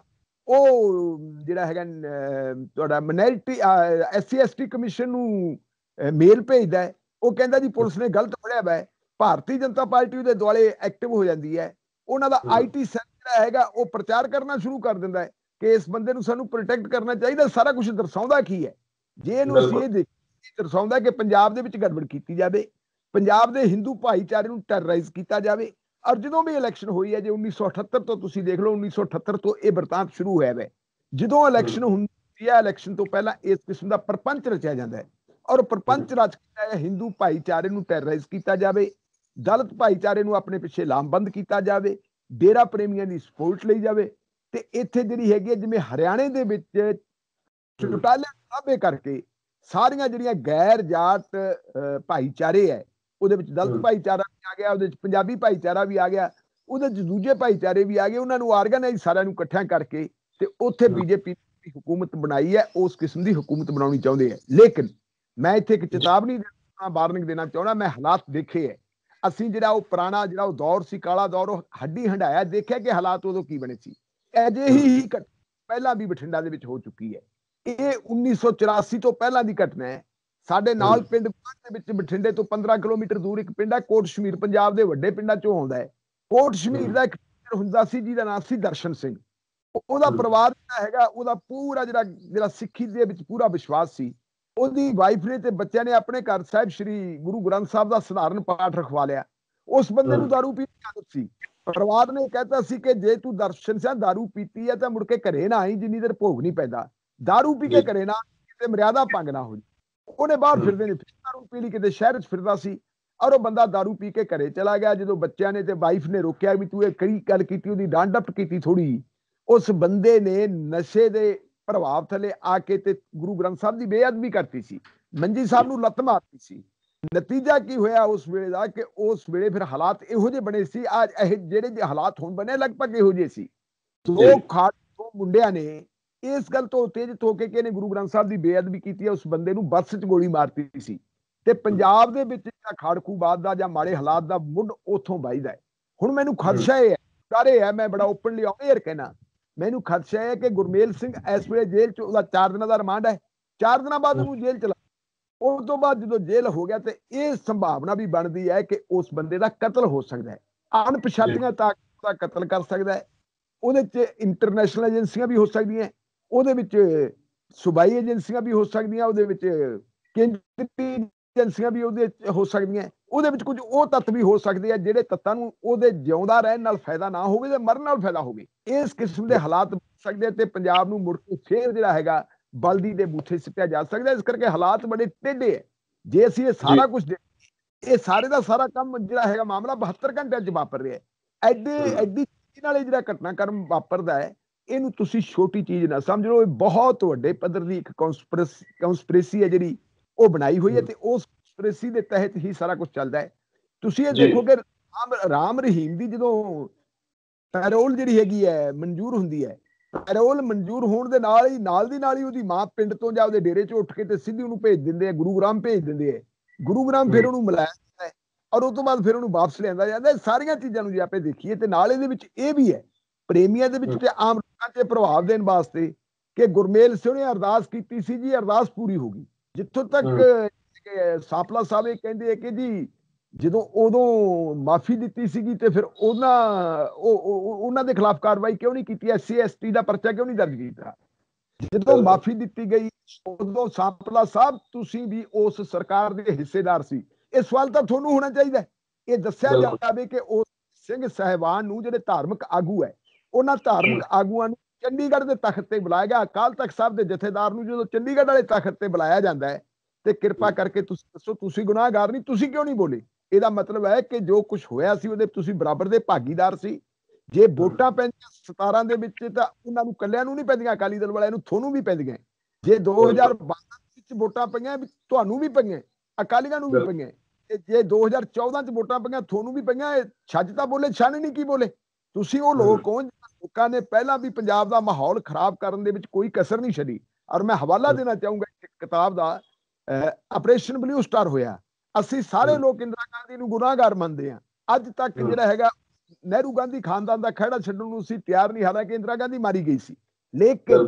ਉਹ ਜਿਹੜਾ ਹੈਗਾ ਤੁਹਾਡਾ ਮਾਈਨੋਰਿਟੀ SC ST ਕਮਿਸ਼ਨ ਨੂੰ ਮੇਲ ਭੇਜਦਾ ਹੈ। ਉਹ ਕਹਿੰਦਾ ਜੀ ਪੁਲਿਸ ਨੇ ਗਲਤ ਫੜਿਆ ਵਾ। ਭਾਰਤੀ ਜਨਤਾ ਪਾਰਟੀ ਉਹਦੇ ਦੁਆਲੇ ਐਕਟਿਵ ਹੋ ਜਾਂਦੀ ਹੈ। ਉਹਨਾਂ ਦਾ IT ਸੈੱਲ ਜਿਹੜਾ ਹੈਗਾ ਉਹ ਪ੍ਰਚਾਰ ਕਰਨਾ ਸ਼ੁਰੂ ਕਰ ਦਿੰਦਾ ਹੈ ਕਿ ਇਸ ਬੰਦੇ ਨੂੰ ਸਾਨੂੰ ਪ੍ਰੋਟੈਕਟ ਕਰਨਾ ਚਾਹੀਦਾ। ਸਾਰਾ ਕੁਝ ਦਰਸਾਉਂਦਾ ਕੀ ਹੈ? ਜੇ ਇਹਨੂੰ ਅਸੀਂ ਇਹ ਦਰਸਾਉਂਦਾ ਕਿ ਪੰਜਾਬ ਦੇ ਵਿੱਚ ਗੜਬੜ ਕੀਤੀ ਜਾਵੇ, ਪੰਜਾਬ ਦੇ ਹਿੰਦੂ ਭਾਈਚਾਰੇ ਨੂੰ ਟੈਰਰਾਈਜ਼ ਕੀਤਾ ਜਾਵੇ। ਔਰ ਜਦੋਂ ਵੀ ਇਲੈਕਸ਼ਨ ਹੋਈ ਹੈ, ਜੇ 1978 ਤੋਂ ਤੁਸੀਂ ਦੇਖ ਲਓ, 1978 ਤੋਂ ਇਹ ਵਰਤਾਂਤ ਸ਼ੁਰੂ ਹੋਇਆ ਹੈ। ਜਦੋਂ ਇਲੈਕਸ਼ਨ ਹੁੰਦੀ ਹੈ, ਇਲੈਕਸ਼ਨ ਤੋਂ ਪਹਿਲਾਂ ਇਸ ਕਿਸਮ ਦਾ ਪ੍ਰਪੰਚ ਰਚਿਆ ਜਾਂਦਾ ਹੈ ਔਰ ਪ੍ਰਪੰਚ ਰਚ ਕੇ ਹਿੰਦੂ ਭਾਈਚਾਰੇ ਨੂੰ ਟੈਰਰਾਈਜ਼ ਕੀਤਾ ਜਾਵੇ, ਦਲਿਤ ਭਾਈਚਾਰੇ ਨੂੰ ਆਪਣੇ ਪਿੱਛੇ ਲਾਮਬੰਦ ਕੀਤਾ ਜਾਵੇ, ਡੇਰਾ ਪ੍ਰੇਮੀਆਂ ਦੀ ਸਪੋਰਟ ਲਈ ਜਾਵੇ। ਤੇ ਇੱਥੇ ਜਿਹੜੀ ਹੈਗੀ ਹੈ, ਜਿਵੇਂ ਹਰਿਆਣੇ ਦੇ ਵਿੱਚ ਚੁਟਾਲੇ ਸਾਬੇ ਕਰਕੇ ਸਾਰੀਆਂ ਜਿਹੜੀਆਂ ਗੈਰ ਜਾਤ ਭਾਈਚਾਰੇ ਹੈ, ਉਹਦੇ ਵਿੱਚ ਦਲਿਤ ਭਾਈਚਾਰਾ ਵੀ ਆ ਗਿਆ, ਉਹਦੇ ਵਿੱਚ ਪੰਜਾਬੀ ਭਾਈਚਾਰਾ ਵੀ ਆ ਗਿਆ, ਉਹਦੇ ਵਿੱਚ ਦੂਜੇ ਭਾਈਚਾਰੇ ਵੀ ਆ ਗਏ। ਉਹਨਾਂ ਨੂੰ ਆਰਗੇਨਾਈਜ਼ ਸਾਰਿਆਂ ਨੂੰ ਇਕੱਠਿਆਂ ਕਰਕੇ ਤੇ ਉੱਥੇ BJP ਦੀ ਹੁਕੂਮਤ ਬਣਾਈ ਹੈ। ਉਸ ਕਿਸਮ ਦੀ ਹੁਕੂਮਤ ਬਣਾਉਣੀ ਚਾਹੁੰਦੇ ਹੈ। ਲੇਕਿਨ ਮੈਂ ਇੱਥੇ ਇੱਕ ਚੇਤਾਵਨੀ ਦੇਣਾ, ਵਾਰਨਿੰਗ ਦੇਣਾ ਚਾਹੁੰਦਾ। ਮੈਂ ਹਾਲਾਤ ਦੇਖੇ ਹੈ। ਅਸੀਂ ਜਿਹੜਾ ਉਹ ਪੁਰਾਣਾ ਜਿਹੜਾ ਉਹ ਦੌਰ ਸੀ, ਕਾਲਾ ਦੌਰ, ਉਹ ਹੱਡੀ ਹੰਡਾਇਆ, ਦੇਖਿਆ ਕਿ ਹਾਲਾਤ ਉਦੋਂ ਕੀ ਬਣੇ ਸੀ। ਅਜਿਹੀ ਹੀ ਪਹਿਲਾਂ ਵੀ ਬਠਿੰਡਾ ਦੇ ਵਿੱਚ ਹੋ ਚੁੱਕੀ ਹੈ। ਇਹ 1984 ਤੋਂ ਪਹਿਲਾਂ ਦੀ ਘਟਨਾ ਹੈ। ਸਾਡੇ ਨਾਲ ਪਿੰਡ ਦੇ ਵਿੱਚ ਬਠਿੰਡੇ ਤੋਂ 15 ਕਿਲੋਮੀਟਰ ਦੂਰ ਇੱਕ ਪਿੰਡ ਹੈ ਕੋਟ ਸ਼ਮੀਰ, ਪੰਜਾਬ ਦੇ ਵੱਡੇ ਪਿੰਡਾਂ ਚੋਂ ਆਉਂਦਾ ਹੈ। ਕੋਟ ਸ਼ਮੀਰ ਦਾ ਇੱਕ ਹੁੰਦਾ ਸੀ ਜਿਹਦਾ ਨਾਮ ਸੀ ਦਰਸ਼ਨ ਸਿੰਘ। ਉਹਦਾ ਪਰਿਵਾਰ ਜਿਹੜਾ ਹੈਗਾ, ਉਹਦਾ ਪੂਰਾ ਜਿਹੜਾ ਸਿੱਖੀ ਦੇ ਵਿੱਚ ਪੂਰਾ ਵਿਸ਼ਵਾਸ ਸੀ। ਉਹਦੀ ਵਾਈਫ ਨੇ ਤੇ ਬੱਚਿਆਂ ਨੇ ਆਪਣੇ ਘਰ ਸਾਹਿਬ ਸ੍ਰੀ ਗੁਰੂ ਗ੍ਰੰਥ ਸਾਹਿਬ ਦਾ ਸਧਾਰਨ ਪਾਠ ਰਖਵਾ ਲਿਆ। ਉਸ ਬੰਦੇ ਨੂੰ ਦਾਰੂ ਪੀਣ ਦੀ ਆਦਤ ਸੀ। ਪਰਿਵਾਰ ਨੇ ਕਹਿਤਾ ਸੀ ਕਿ ਜੇ ਤੂੰ ਦਰਸ਼ਨ ਸਿੰਘ ਦਾਰੂ ਪੀਤੀ ਹੈ ਤਾਂ ਮੁੜ ਕੇ ਘਰੇ ਨਾ ਆਈ, ਜਿੰਨੀ ਦੇਰ ਭੋਗ ਨਹੀਂ ਪੈਂਦਾ। ਦਾਰੂ ਪੀ ਕੇ ਘਰੇ ਨਾ, ਕਿਤੇ ਮਰਿਆਦਾ ਭੰਗ ਨਾ ਹੋ ਜੀ। ਉਹਨੇ ਬਾਹਰ ਫਿਰਦੇ ਨੇ ਫਿਰ ਦਾਰੂ ਪੀ ਲਈ, ਕਿਤੇ ਸ਼ਹਿਰ 'ਚ ਫਿਰਦਾ ਸੀ ਔਰ ਉਹ ਬੰਦਾ ਦਾਰੂ ਪੀ ਕੇ ਘਰੇ ਚਲਾ ਗਿਆ। ਜਦੋਂ ਬੱਚਿਆਂ ਨੇ ਤੇ ਵਾਈਫ ਨੇ ਰੋਕਿਆ ਵੀ ਤੂੰ ਇਹ ਕਈ ਗੱਲ ਕੀਤੀ, ਉਹਦੀ ਡਾਂਟ ਡੱਪ ਕੀਤੀ ਥੋੜੀ, ਉਸ ਬੰਦੇ ਨੇ ਨਸ਼ੇ ਦੇ ਪ੍ਰਭਾਵ ਥੱਲੇ ਆ ਕੇ ਤੇ ਗੁਰੂ ਗ੍ਰੰਥ ਸਾਹਿਬ ਦੀ ਬੇਅਦਬੀ ਕਰਤੀ ਸੀ। ਮੰਜੀ ਸਾਹਿਬ ਨੂੰ ਲੱਤ ਮਾਰਤੀ ਸੀ। ਨਤੀਜਾ ਕੀ ਹੋਇਆ ਉਸ ਵੇਲੇ ਦਾ ਕਿ ਉਸ ਵੇਲੇ ਫਿਰ ਹਾਲਾਤ ਇਹੋ ਜਿਹੇ ਬਣੇ ਸੀ। ਅੱਜ ਇਹ ਜਿਹੜੇ ਹਾਲਾਤ ਹੁਣ ਬਣੇ ਲਗਭਗ ਇਹੋ ਜਿਹੇ ਸੀ। ਦੋ ਮੁੰਡਿਆਂ ਨੇ ਇਸ ਗੱਲ ਤੋਂ ਉਤੇਜਿਤ ਹੋ ਕੇ ਕਿ ਇਹਨੇ ਗੁਰੂ ਗ੍ਰੰਥ ਸਾਹਿਬ ਦੀ ਬੇਅਦਬੀ ਕੀਤੀ ਹੈ, ਉਸ ਬੰਦੇ ਨੂੰ ਬੱਸ 'ਚ ਗੋਲੀ ਮਾਰਤੀ ਸੀ। ਤੇ ਪੰਜਾਬ ਦੇ ਵਿੱਚ ਜਿਹੜਾ ਖਾੜਕੂਬਾਦ ਦਾ ਜਾਂ ਮਾੜੇ ਹਾਲਾਤ ਦਾ ਮੁੱਢ ਉੱਥੋਂ ਵੱਜਦਾ ਹੈ। ਹੁਣ ਮੈਨੂੰ ਖਦਸ਼ਾ ਇਹ ਹੈ, ਡਰ ਇਹ ਹੈ, ਮੈਂ ਬੜਾ ਓਪਨਲੀ ਆਨੇਅਰ ਕਹਿਣਾ, ਮੈਨੂੰ ਖਦਸ਼ਾ ਹੈ ਕਿ ਗੁਰਮੇਲ ਸਿੰਘ ਇਸ ਵੇਲੇ ਜੇਲ੍ਹ 'ਚ, ਉਹਦਾ 4 ਦਿਨਾਂ ਦਾ ਰਿਮਾਂਡ ਹੈ। 4 ਦਿਨਾਂ ਬਾਅਦ ਉਹਨੂੰ ਜੇਲ੍ਹ ਚਲਾ, ਉਸ ਤੋਂ ਬਾਅਦ ਜਦੋਂ ਜੇਲ੍ਹ ਹੋ ਗਿਆ ਤੇ ਇਹ ਸੰਭਾਵਨਾ ਵੀ ਬਣਦੀ ਹੈ ਕਿ ਉਸ ਬੰਦੇ ਦਾ ਕਤਲ ਹੋ ਸਕਦਾ ਹੈ। ਅਣਪਛਾਤੀਆਂ ਤਾਕਤਾਂ ਦਾ ਕਤਲ ਕਰ ਸਕਦਾ ਹੈ। ਉਹਦੇ 'ਚ ਇੰਟਰਨੈਸ਼ਨਲ ਏਜੰਸੀਆਂ ਵੀ ਹੋ ਸਕਦੀਆਂ, ਉਹਦੇ ਵਿੱਚ ਸੂਬਾਈ ਏਜੰਸੀਆਂ ਵੀ ਹੋ ਸਕਦੀਆਂ, ਉਹਦੇ ਵਿੱਚ ਕੇਂਦਰੀ ਏਜੰਸੀਆਂ ਵੀ ਉਹਦੇ ਹੋ ਸਕਦੀਆਂ, ਉਹਦੇ ਵਿੱਚ ਕੁਝ ਉਹ ਤੱਤ ਵੀ ਹੋ ਸਕਦੇ ਆ ਜਿਹੜੇ ਤੱਤਾਂ ਨੂੰ ਉਹਦੇ ਜਿਉਂਦਾ ਰਹਿਣ ਨਾਲ ਫਾਇਦਾ ਨਾ ਹੋਵੇ ਤੇ ਮਰਨ ਨਾਲ ਫਾਇਦਾ ਹੋਵੇ। ਇਸ ਕਿਸਮ ਦੇ ਹਾਲਾਤ ਬਣ ਸਕਦੇ ਤੇ ਪੰਜਾਬ ਨੂੰ ਮੁੜ ਕੇ ਫੇਰ ਜਿਹੜਾ ਹੈਗਾ ਬਲਦੀ ਦੇ ਬੂਥੇ ਸਿੱਟਿਆ ਜਾ ਸਕਦਾ। ਇਸ ਕਰਕੇ ਹਾਲਾਤ ਬੜੇ ਟੇਢੇ ਹੈ। ਜੇ ਅਸੀਂ ਇਹ ਸਾਰਾ ਕੁਝ ਇਹ ਸਾਰੇ ਦਾ ਸਾਰਾ ਕੰਮ ਜਿਹੜਾ ਹੈਗਾ ਮਾਮਲਾ 72 ਘੰਟਿਆਂ 'ਚ ਵਾਪਰ ਰਿਹਾ ਹੈ। ਐਡੀ ਨਾਲ ਜਿਹੜਾ ਘਟਨਾਕ੍ਰਮ ਵਾਪਰਦਾ ਹੈ, ਇਹਨੂੰ ਤੁਸੀਂ ਛੋਟੀ ਚੀਜ਼ ਨਾ ਸਮਝ ਲਓ। ਇਹ ਬਹੁਤ ਵੱਡੇ ਪੱਧਰ ਦੀ ਇੱਕ ਕੌਂਸਪੀਰੇਸੀ ਹੈ ਜਿਹੜੀ ਉਹ ਬਣਾਈ ਹੋਈ ਹੈ, ਤੇ ਉਸ ਕੌਂਸਪੀਰੇਸੀ ਦੇ ਤਹਿਤ ਹੀ ਸਾਰਾ ਕੁਝ ਚੱਲਦਾ ਹੈ। ਤੁਸੀਂ ਇਹ ਦੇਖੋ ਕਿ ਰਾਮ ਰਹੀਮ ਦੀ ਜਦੋਂ ਪੈਰੋਲ ਜਿਹੜੀ ਹੈਗੀ ਹੈ ਮਨਜ਼ੂਰ ਹੁੰਦੀ ਹੈ, ਪੈਰੋਲ ਮਨਜ਼ੂਰ ਹੋਣ ਦੇ ਨਾਲ ਦੀ ਨਾਲ ਹੀ ਉਹਦੀ ਮਾਂ ਪਿੰਡ ਤੋਂ ਜਾਂ ਉਹਦੇ ਡੇਰੇ 'ਚ ਉੱਠ ਕੇ ਤੇ ਸਿੱਧੀ ਉਹਨੂੰ ਭੇਜ ਦਿੰਦੇ ਆ, ਗੁਰੂਗ੍ਰਾਮ ਭੇਜ ਦਿੰਦੇ ਆ। ਗੁਰੂਗ੍ਰਾਮ ਫਿਰ ਉਹਨੂੰ ਮਿਲਾਇਆ ਜਾਂਦਾ ਹੈ, ਔਰ ਉਸ ਤੋਂ ਬਾਅਦ ਫਿਰ ਉਹਨੂੰ ਵਾਪਸ ਲਿਆਂਦਾ ਜਾਂਦਾ। ਸਾਰੀਆਂ ਚੀਜ਼ਾਂ ਨੂੰ ਜੇ ਆਪੇ ਦੇਖੀਏ, ਤੇ ਨਾਲ ਇਹਦੇ ਵਿੱਚ ਇਹ ਵੀ ਹੈ ਪ੍ਰੇਮੀਆਂ ਦੇ ਵਿੱਚ ਤੇ ਆਮ ਲੋਕਾਂ 'ਚ ਪ੍ਰਭਾਵ ਦੇਣ ਵਾਸਤੇ ਕਿ ਗੁਰਮੇਲ ਸਿੰਘ ਨੇ ਅਰਦਾਸ ਕੀਤੀ ਸੀ ਜੀ, ਅਰਦਾਸ ਪੂਰੀ ਹੋ ਗਈ। ਜਿੱਥੋਂ ਤੱਕ ਸਾਪਲਾ ਸਾਹਿਬ ਇਹ ਕਹਿੰਦੇ ਆ ਕਿ ਜੀ ਜਦੋਂ ਉਦੋਂ ਮਾਫੀ ਦਿੱਤੀ ਸੀਗੀ ਤੇ ਫਿਰ ਉਹਨਾਂ ਦੇ ਖਿਲਾਫ ਕਾਰਵਾਈ ਕਿਉਂ ਨਹੀਂ ਕੀਤੀ, SC ST ਦਾ ਪਰਚਾ ਕਿਉਂ ਨਹੀਂ ਦਰਜ ਕੀਤਾ? ਜਦੋਂ ਮਾਫੀ ਦਿੱਤੀ ਗਈ ਉਦੋਂ ਸਾਪਲਾ ਸਾਹਿਬ ਤੁਸੀਂ ਵੀ ਉਸ ਸਰਕਾਰ ਦੇ ਹਿੱਸੇਦਾਰ ਸੀ। ਇਹ ਸਵਾਲ ਤਾਂ ਤੁਹਾਨੂੰ ਹੋਣਾ ਚਾਹੀਦਾ। ਇਹ ਦੱਸਿਆ ਜਾਵੇ ਕਿ ਉਸ ਸਿੰਘ ਸਾਹਿਬਾਨ ਨੂੰ ਜਿਹੜੇ ਧਾਰਮਿਕ ਆਗੂ ਹੈ, ਉਹਨਾਂ ਧਾਰਮਿਕ ਆਗੂਆਂ ਨੂੰ ਚੰਡੀਗੜ੍ਹ ਦੇ ਤਖਤ ਤੇ ਬੁਲਾਇਆ ਗਿਆ। ਅਕਾਲ ਤਖਤ ਸਾਹਿਬ ਦੇ ਜਥੇਦਾਰ ਨੂੰ ਜਦੋਂ ਚੰਡੀਗੜ੍ਹ ਵਾਲੇ ਤਖਤ ਤੇ ਬੁਲਾਇਆ ਜਾਂਦਾ ਹੈ, ਤੇ ਕਿਰਪਾ ਕਰਕੇ ਤੁਸੀਂ ਦੱਸੋ, ਤੁਸੀਂ ਗੁਨਾਹਗਾਰ ਨਹੀਂ, ਤੁਸੀਂ ਕਿਉਂ ਨਹੀਂ ਬੋਲੇ? ਇਹਦਾ ਮਤਲਬ ਹੈ ਕਿ ਜੋ ਕੁਝ ਹੋਇਆ ਸੀ ਉਹਦੇ ਤੁਸੀਂ ਬਰਾਬਰ ਦੇ ਭਾਗੀਦਾਰ ਸੀ। ਜੇ ਵੋਟਾਂ ਪੈਂਦੀਆਂ 17 ਦੇ ਵਿੱਚ ਤਾਂ ਉਹਨਾਂ ਨੂੰ ਕੱਲਿਆਂ ਨੂੰ ਨਹੀਂ ਪੈਂਦੀਆਂ, ਅਕਾਲੀ ਦਲ ਵਾਲਿਆਂ ਨੂੰ, ਤੁਹਾਨੂੰ ਵੀ ਪੈਂਦੀਆਂ। ਜੇ 2012 ਵਿੱਚ ਵੋਟਾਂ ਪਈਆਂ ਤੁਹਾਨੂੰ ਵੀ ਪਈਆਂ, ਅਕਾਲੀਆਂ ਨੂੰ ਵੀ ਪਈਆਂ। ਤੇ ਜੇ 2014 ਚ ਵੋਟਾਂ ਪਈਆਂ ਤੁਹਾਨੂੰ ਵੀ ਪਈਆਂ। ਛੱਜ ਤਾਂ ਬੋਲੇ, ਛਣ ਨਹੀਂ ਕੀ ਬੋਲੇ। ਤੁਸੀਂ ਉਹ ਲੋਕ ਹੋ ਲੋਕਾਂ ਨੇ ਪਹਿਲਾਂ ਵੀ ਪੰਜਾਬ ਦਾ ਮਾਹੌਲ ਖਰਾਬ ਕਰਨ ਦੇ ਵਿੱਚ ਕੋਈ ਕਸਰ ਨਹੀਂ ਛੱਡੀ। ਔਰ ਮੈਂ ਹਵਾਲਾ ਦੇਣਾ ਚਾਹੂੰਗਾ ਇੱਕ ਕਿਤਾਬ ਦਾ, ਆਪਰੇਸ਼ਨ ਬਲੂ ਸਟਾਰ ਹੋਇਆ। ਅਸੀਂ ਸਾਰੇ ਲੋਕ ਇੰਦਰਾ ਗਾਂਧੀ ਨੂੰ ਗੁਨਾਹਗਾਰ ਮੰਨਦੇ ਹਾਂ। ਅੱਜ ਤੱਕ ਜਿਹੜਾ ਹੈਗਾ ਨਹਿਰੂ ਗਾਂਧੀ ਖਾਨਦਾਨ ਦਾ ਖਹਿੜਾ ਛੱਡਣ ਨੂੰ ਅਸੀਂ ਤਿਆਰ ਨਹੀਂ, ਹਾਲਾਂਕਿ ਇੰਦਰਾ ਗਾਂਧੀ ਮਾਰੀ ਗਈ ਸੀ। ਲੇਕਿਨ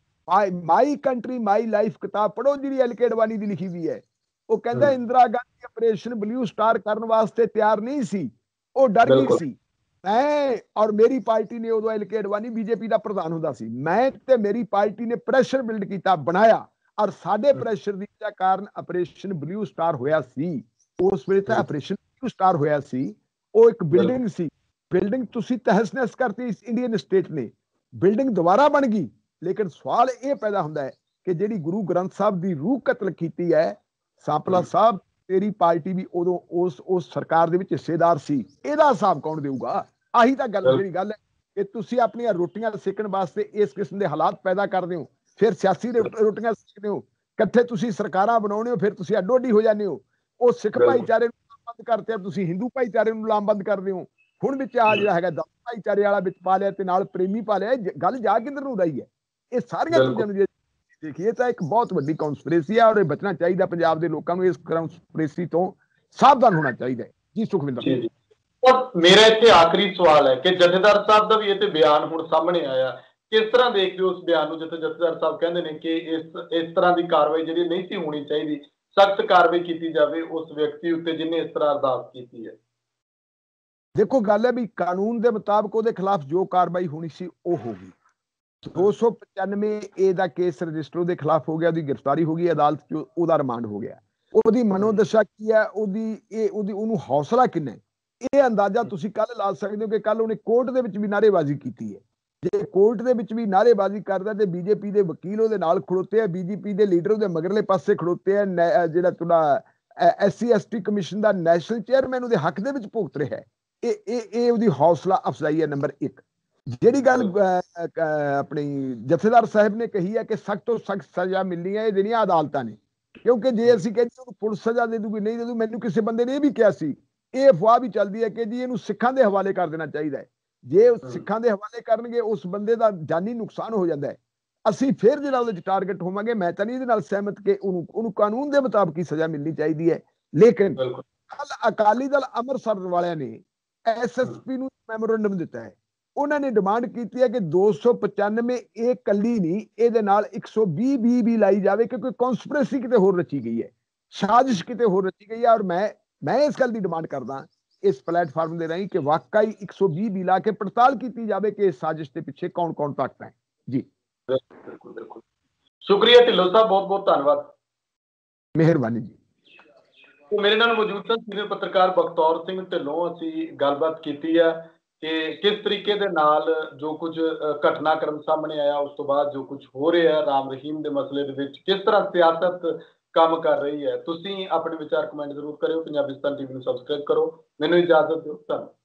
ਮਾਈ ਕੰਟਰੀ ਮਾਈ ਲਾਈਫ ਕਿਤਾਬ ਪੜ੍ਹੋ ਜਿਹੜੀ LK ਅਡਵਾਨੀ ਦੀ ਲਿਖੀ ਵੀ ਹੈ। ਉਹ ਕਹਿੰਦਾ Indira Gandhi Operation Blue Star ਕਰਨ ਵਾਸਤੇ ਤਿਆਰ ਨਹੀਂ ਸੀ, ਉਹ ਡਰ ਗਈ ਸੀ। ਮੈਂ ਔਰ ਮੇਰੀ ਪਾਰਟੀ ਨੇ, ਉਦੋਂ LK ਅਡਵਾਨੀ BJP ਦਾ ਪ੍ਰਧਾਨ ਹੁੰਦਾ ਸੀ, ਮੈਂ ਤੇ ਮੇਰੀ ਪਾਰਟੀ ਨੇ ਪ੍ਰੈਸ਼ਰ ਬਿਲਡ ਕੀਤਾ, ਬਣਾਇਆ, ਔਰ ਸਾਡੇ ਪ੍ਰੈਸ਼ਰ ਦੀ ਵਜ੍ਹਾ ਕਾਰਨ ਆਪਰੇਸ਼ਨ ਬਲੂ ਸਟਾਰ ਹੋਇਆ ਸੀ। ਉਸ ਵੇਲੇ ਤਾਂ ਆਪਰੇਸ਼ਨ ਬਲੂ ਸਟਾਰ ਹੋਇਆ ਸੀ। ਉਹ ਇੱਕ ਬਿਲਡਿੰਗ ਸੀ, ਬਿਲਡਿੰਗ ਤੁਸੀਂ ਤਹਿਸ ਨਹਿਸ ਕਰਤੀ ਇੰਡੀਅਨ ਸਟੇਟ ਨੇ, ਬਿਲਡਿੰਗ ਦੁਬਾਰਾ ਬਣ ਗਈ। ਲੇਕਿਨ ਸਵਾਲ ਇਹ ਪੈਦਾ ਹੁੰਦਾ ਹੈ ਕਿ ਜਿਹੜੀ ਗੁਰੂ ਗ੍ਰੰਥ ਸਾਹਿਬ ਦੀ ਰੂਹ ਕਤਲ ਕੀਤੀ ਹੈ, ਸਾਂਪਲਾ ਸਾਹਿਬ ਤੇਰੀ ਪਾਰਟੀ ਵੀ ਉਦੋਂ ਉਸ ਸਰਕਾਰ ਦੇ ਵਿੱਚ ਹਿੱਸੇਦਾਰ ਸੀ। ਇਹਦਾ ਹਿਸਾਬ ਕੌਣ ਦੇਊਗਾ? ਆਹੀ ਤਾਂ ਗੱਲ ਜਿਹੜੀ ਗੱਲ ਹੈ ਕਿ ਤੁਸੀਂ ਆਪਣੀਆਂ ਰੋਟੀਆਂ ਸੇਕਣ ਵਾਸਤੇ ਇਸ ਕਿਸਮ ਦੇ ਹਾਲਾਤ ਪੈਦਾ ਕਰਦੇ ਹੋ, ਫਿਰ ਸਿਆਸੀ ਰੋਟੀਆਂ ਸੇਕਦੇ ਹੋ, ਇਕੱਠੇ ਤੁਸੀਂ ਸਰਕਾਰਾਂ ਬਣਾਉਣੇ ਹੋ, ਫਿਰ ਤੁਸੀਂ ਅੱਡੋ ਅੱਡੀ ਹੋ ਜਾਂਦੇ ਹੋ। ਉਹ ਸਿੱਖ ਭਾਈਚਾਰੇ ਨੂੰ ਲਾਮਬੰਦ ਕਰਤੇ ਆ, ਤੁਸੀਂ ਹਿੰਦੂ ਭਾਈਚਾਰੇ ਨੂੰ ਲਾਮਬੰਦ ਕਰਦੇ ਹੋ। ਹੁਣ ਵਿੱਚ ਆ ਜਿਹੜਾ ਹੈਗਾ ਦਲ ਭਾਈਚਾਰੇ ਵਾਲਾ ਵਿੱਚ ਪਾ ਲਿਆ ਤੇ ਨਾਲ ਪ੍ਰੇਮੀ ਪਾ ਲਿਆ। ਗੱਲ ਜਾ ਕਿੱਧਰ ਨੂੰ ਰਹੀ ਹੈ? ਇਹ ਸਾਰੀਆਂ ਚੀਜ਼ਾਂ ਨੂੰ ਜੇ ਦੇਖੀਏ ਤਾਂ ਇੱਕ ਬਹੁਤ ਵੱਡੀ ਕੌਂਸਪੀਰੇਸੀ ਹੈ, ਔਰ ਇਹ ਬਚਣਾ ਚਾਹੀਦਾ। ਪੰਜਾਬ ਦੇ ਲੋਕਾਂ ਨੂੰ ਇਸ ਕੌਂਸਪੀਰੇਸੀ ਤੋਂ ਸਾਵਧਾਨ ਹੋਣਾ ਚਾਹੀਦਾ ਹੈ। ਜੀ ਸੁਖਵਿੰਦਰ ਜੀ।
ਪਰ ਮੇਰਾ ਇੱਥੇ ਆਖਰੀ ਸਵਾਲ ਹੈ ਕਿ ਜਥੇਦਾਰ ਸਾਹਿਬ ਦਾ ਵੀ ਇਹ ਤੇ ਬਿਆਨ ਹੁਣ ਸਾਹਮਣੇ ਆਇਆ, ਕਿਸ ਤਰ੍ਹਾਂ ਦੇਖਦੇ ਹੋ ਉਸ ਬਿਆਨ ਨੂੰ, ਜਿੱਥੇ ਜਥੇਦਾਰ ਸਾਹਿਬ ਕਹਿੰਦੇ ਨੇ ਕਿ ਇਸ ਤਰ੍ਹਾਂ ਦੀ ਕਾਰਵਾਈ ਜਿਹੜੀ ਨਹੀਂ ਸੀ ਹੋਣੀ ਚਾਹੀਦੀ, ਸਖਤ ਕਾਰਵਾਈ ਕੀਤੀ ਜਾਵੇ ਉਸ ਵਿਅਕਤੀ ਉੱਤੇ ਜਿਹਨੇ ਇਸ ਤਰ੍ਹਾਂ ਅਰਦਾਸ ਕੀਤੀ ਹੈ?
ਦੇਖੋ ਗੱਲ ਹੈ ਵੀ ਕਾਨੂੰਨ ਦੇ ਮੁਤਾਬਕ ਉਹਦੇ ਖਿਲਾਫ ਜੋ ਕਾਰਵਾਈ ਹੋਣੀ ਸੀ ਉਹ ਹੋ ਗਈ। 295A ਦਾ ਕੇਸ ਰਜਿਸਟਰ ਉਹਦੇ ਖਿਲਾਫ ਹੋ ਗਿਆ, ਉਹਦੀ ਗ੍ਰਿਫਤਾਰੀ ਹੋ ਗਈ, ਅਦਾਲਤ 'ਚ ਉਹਦਾ ਰਿਮਾਂਡ ਹੋ ਗਿਆ। ਉਹਦੀ ਮਨੋਦਸ਼ਾ ਕੀ ਹੈ, ਉਹਨੂੰ ਹੌਸਲਾ ਕਿੰਨਾ ਹੈ, ਇਹ ਅੰਦਾਜ਼ਾ ਤੁਸੀਂ ਕੱਲ ਲਾ ਸਕਦੇ ਹੋ ਕਿ ਕੱਲ ਉਹਨੇ ਕੋਰਟ ਦੇ ਵਿੱਚ ਵੀ ਨਾਅਰੇਬਾਜ਼ੀ ਕੀਤੀ ਹੈ। ਜੇ ਕੋਰਟ ਦੇ ਵਿੱਚ ਵੀ ਨਾਅਰੇਬਾਜ਼ੀ ਕਰਦਾ ਤੇ BJP ਦੇ ਵਕੀਲ ਉਹਦੇ ਨਾਲ ਖੜੋਤੇ ਆ, BJP ਦੇ ਲੀਡਰ ਉਹਦੇ ਮਗਰਲੇ ਪਾਸੇ ਖੜੋਤੇ ਆ, ਜਿਹੜਾ ਤੁਹਾਡਾ SC ST ਕਮਿਸ਼ਨ ਦਾ ਨੈਸ਼ਨਲ ਚੇਅਰਮੈਨ ਉਹਦੇ ਹੱਕ ਦੇ ਵਿੱਚ ਭੁਗਤ ਰਿਹਾ ਹੈ। ਇਹ ਉਹਦੀ ਹੌਸਲਾ ਅਫਜ਼ਾਈ ਹੈ ਨੰਬਰ 1। ਜਿਹੜੀ ਗੱਲ ਆਪਣੀ ਜਥੇਦਾਰ ਸਾਹਿਬ ਨੇ ਕਹੀ ਹੈ ਕਿ ਸਖਤ ਤੋਂ ਸਖਤ ਸਜ਼ਾ ਮਿਲਣੀ ਹੈ, ਇਹ ਦੇਣੀਆਂ ਅਦਾਲਤਾਂ ਨੇ। ਕਿਉਂਕਿ ਜੇ ਅਸੀਂ ਕਹਿੰਦੇ ਉਹਨੂੰ ਪੁਲਿਸ ਸਜ਼ਾ ਦੇ ਦੂਗੀ, ਨਹੀਂ ਦੇ ਦੂ। ਮੈਨੂੰ ਕਿਸੇ ਬੰਦੇ ਨੇ ਇਹ ਵੀ ਕਿਹਾ ਸੀ, ਇਹ ਅਫਵਾਹ ਵੀ ਚੱਲਦੀ ਹੈ ਕਿ ਜੀ ਇਹਨੂੰ ਸਿੱਖਾਂ ਦੇ ਹਵਾਲੇ ਕਰ ਦੇਣਾ ਚਾਹੀਦਾ ਹੈ। ਜੇ ਸਿੱਖਾਂ ਦੇ ਹਵਾਲੇ ਕਰਨਗੇ ਉਸ ਬੰਦੇ ਦਾ ਜਾਨੀ ਨੁਕਸਾਨ ਹੋ ਜਾਂਦਾ ਹੈ। ਅਸੀਂ ਫਿਰ ਜਿਹੜਾ ਉਹਦੇ 'ਚ ਟਾਰਗੇਟ ਹੋਵਾਂਗੇ। ਮੈਂ ਤਾਂ ਨਹੀਂ ਇਹਦੇ ਨਾਲ ਸਹਿਮਤ ਕਿ ਉਹਨੂੰ ਕਾਨੂੰਨ ਦੇ ਮੁਤਾਬਕ ਹੀ ਸਜ਼ਾ ਮਿਲਣੀ ਚਾਹੀਦੀ ਹੈ। ਲੇਕਿਨ ਕੱਲ ਅਕਾਲੀ ਦਲ ਅੰਮ੍ਰਿਤਸਰ ਵਾਲਿਆਂ ਨੇ SSP ਨੂੰ ਮੈਮੋਰੰਡਮ ਦਿੱਤਾ ਹੈ। ਉਹਨਾਂ ਨੇ ਡਿਮਾਂਡ ਕੀਤੀ ਹੈ ਕਿ 295 ਇਹ ਕੱਲੀ ਨਹੀਂ, ਇਹਦੇ ਨਾਲ 120B ਵੀ ਲਾਈ ਜਾਵੇ, ਕਿਉਂਕਿ ਕੌਂਸਪੀਰੇਸੀ ਕਿਤੇ ਹੋਰ ਰਚੀ ਗਈ ਹੈ, ਸਾਜ਼ਿਸ਼ ਕਿਤੇ ਹੋਰ ਰਚੀ ਗਈ ਹੈ। ਔਰ ਮੈਂ ਇਸ ਗੱਲ ਦੀ ਡਿਮਾਂਡ ਕਰਦਾ ਇਸ ਪਲੇਟਫਾਰਮ ਦੇ ਰਾਹੀਂ ਕਿ ਵਾਕਈ 120B ਲਾ ਕੇ ਪੜਤਾਲ ਕੀਤੀ ਜਾਵੇ ਕਿ ਇਸ ਸਾਜ਼ਿਸ਼ ਦੇ ਪਿੱਛੇ ਕੌਣ ਤਾਕਤ ਹੈ। ਜੀ
ਬਿਲਕੁਲ ਸ਼ੁਕਰੀਆ ਢਿੱਲੋਂ ਸਾਹਿਬ, ਬਹੁਤ ਬਹੁਤ ਧੰਨਵਾਦ,
ਮਿਹਰਬਾਨੀ ਜੀ।
ਮੇਰੇ ਨਾਲ ਮੌਜੂਦ ਸਨ ਸੀਨੀਅਰ ਪੱਤਰਕਾਰ ਬਖਤੌਰ ਸਿੰਘ ਢਿੱਲੋਂ। ਅਸੀਂ ਗੱਲਬਾਤ ਕੀਤੀ ਹੈ ਕਿ ਕਿਸ ਤਰੀਕੇ ਦੇ ਨਾਲ ਜੋ ਕੁਝ ਘਟਨਾਕ੍ਰਮ ਸਾਹਮਣੇ ਆਇਆ, ਉਸ ਤੋਂ ਬਾਅਦ ਜੋ ਕੁਝ ਹੋ ਰਿਹਾ ਰਾਮ ਰਹੀਮ ਦੇ ਮਸਲੇ ਦੇ ਵਿੱਚ, ਕਿਸ ਤਰ੍ਹਾਂ ਸਿਆਸਤ ਕੰਮ ਕਰ ਰਹੀ ਹੈ। ਤੁਸੀਂ ਆਪਣੇ ਵਿਚਾਰ ਕਮੈਂਟ ਜ਼ਰੂਰ ਕਰਿਓ। ਪੰਜਾਬਿਸਤਾਨ TV ਨੂੰ ਸਬਸਕ੍ਰਾਈਬ ਕਰੋ। ਮੈਨੂੰ ਇਜਾਜ਼ਤ ਦਿਓ। ਧੰਨਵਾਦ।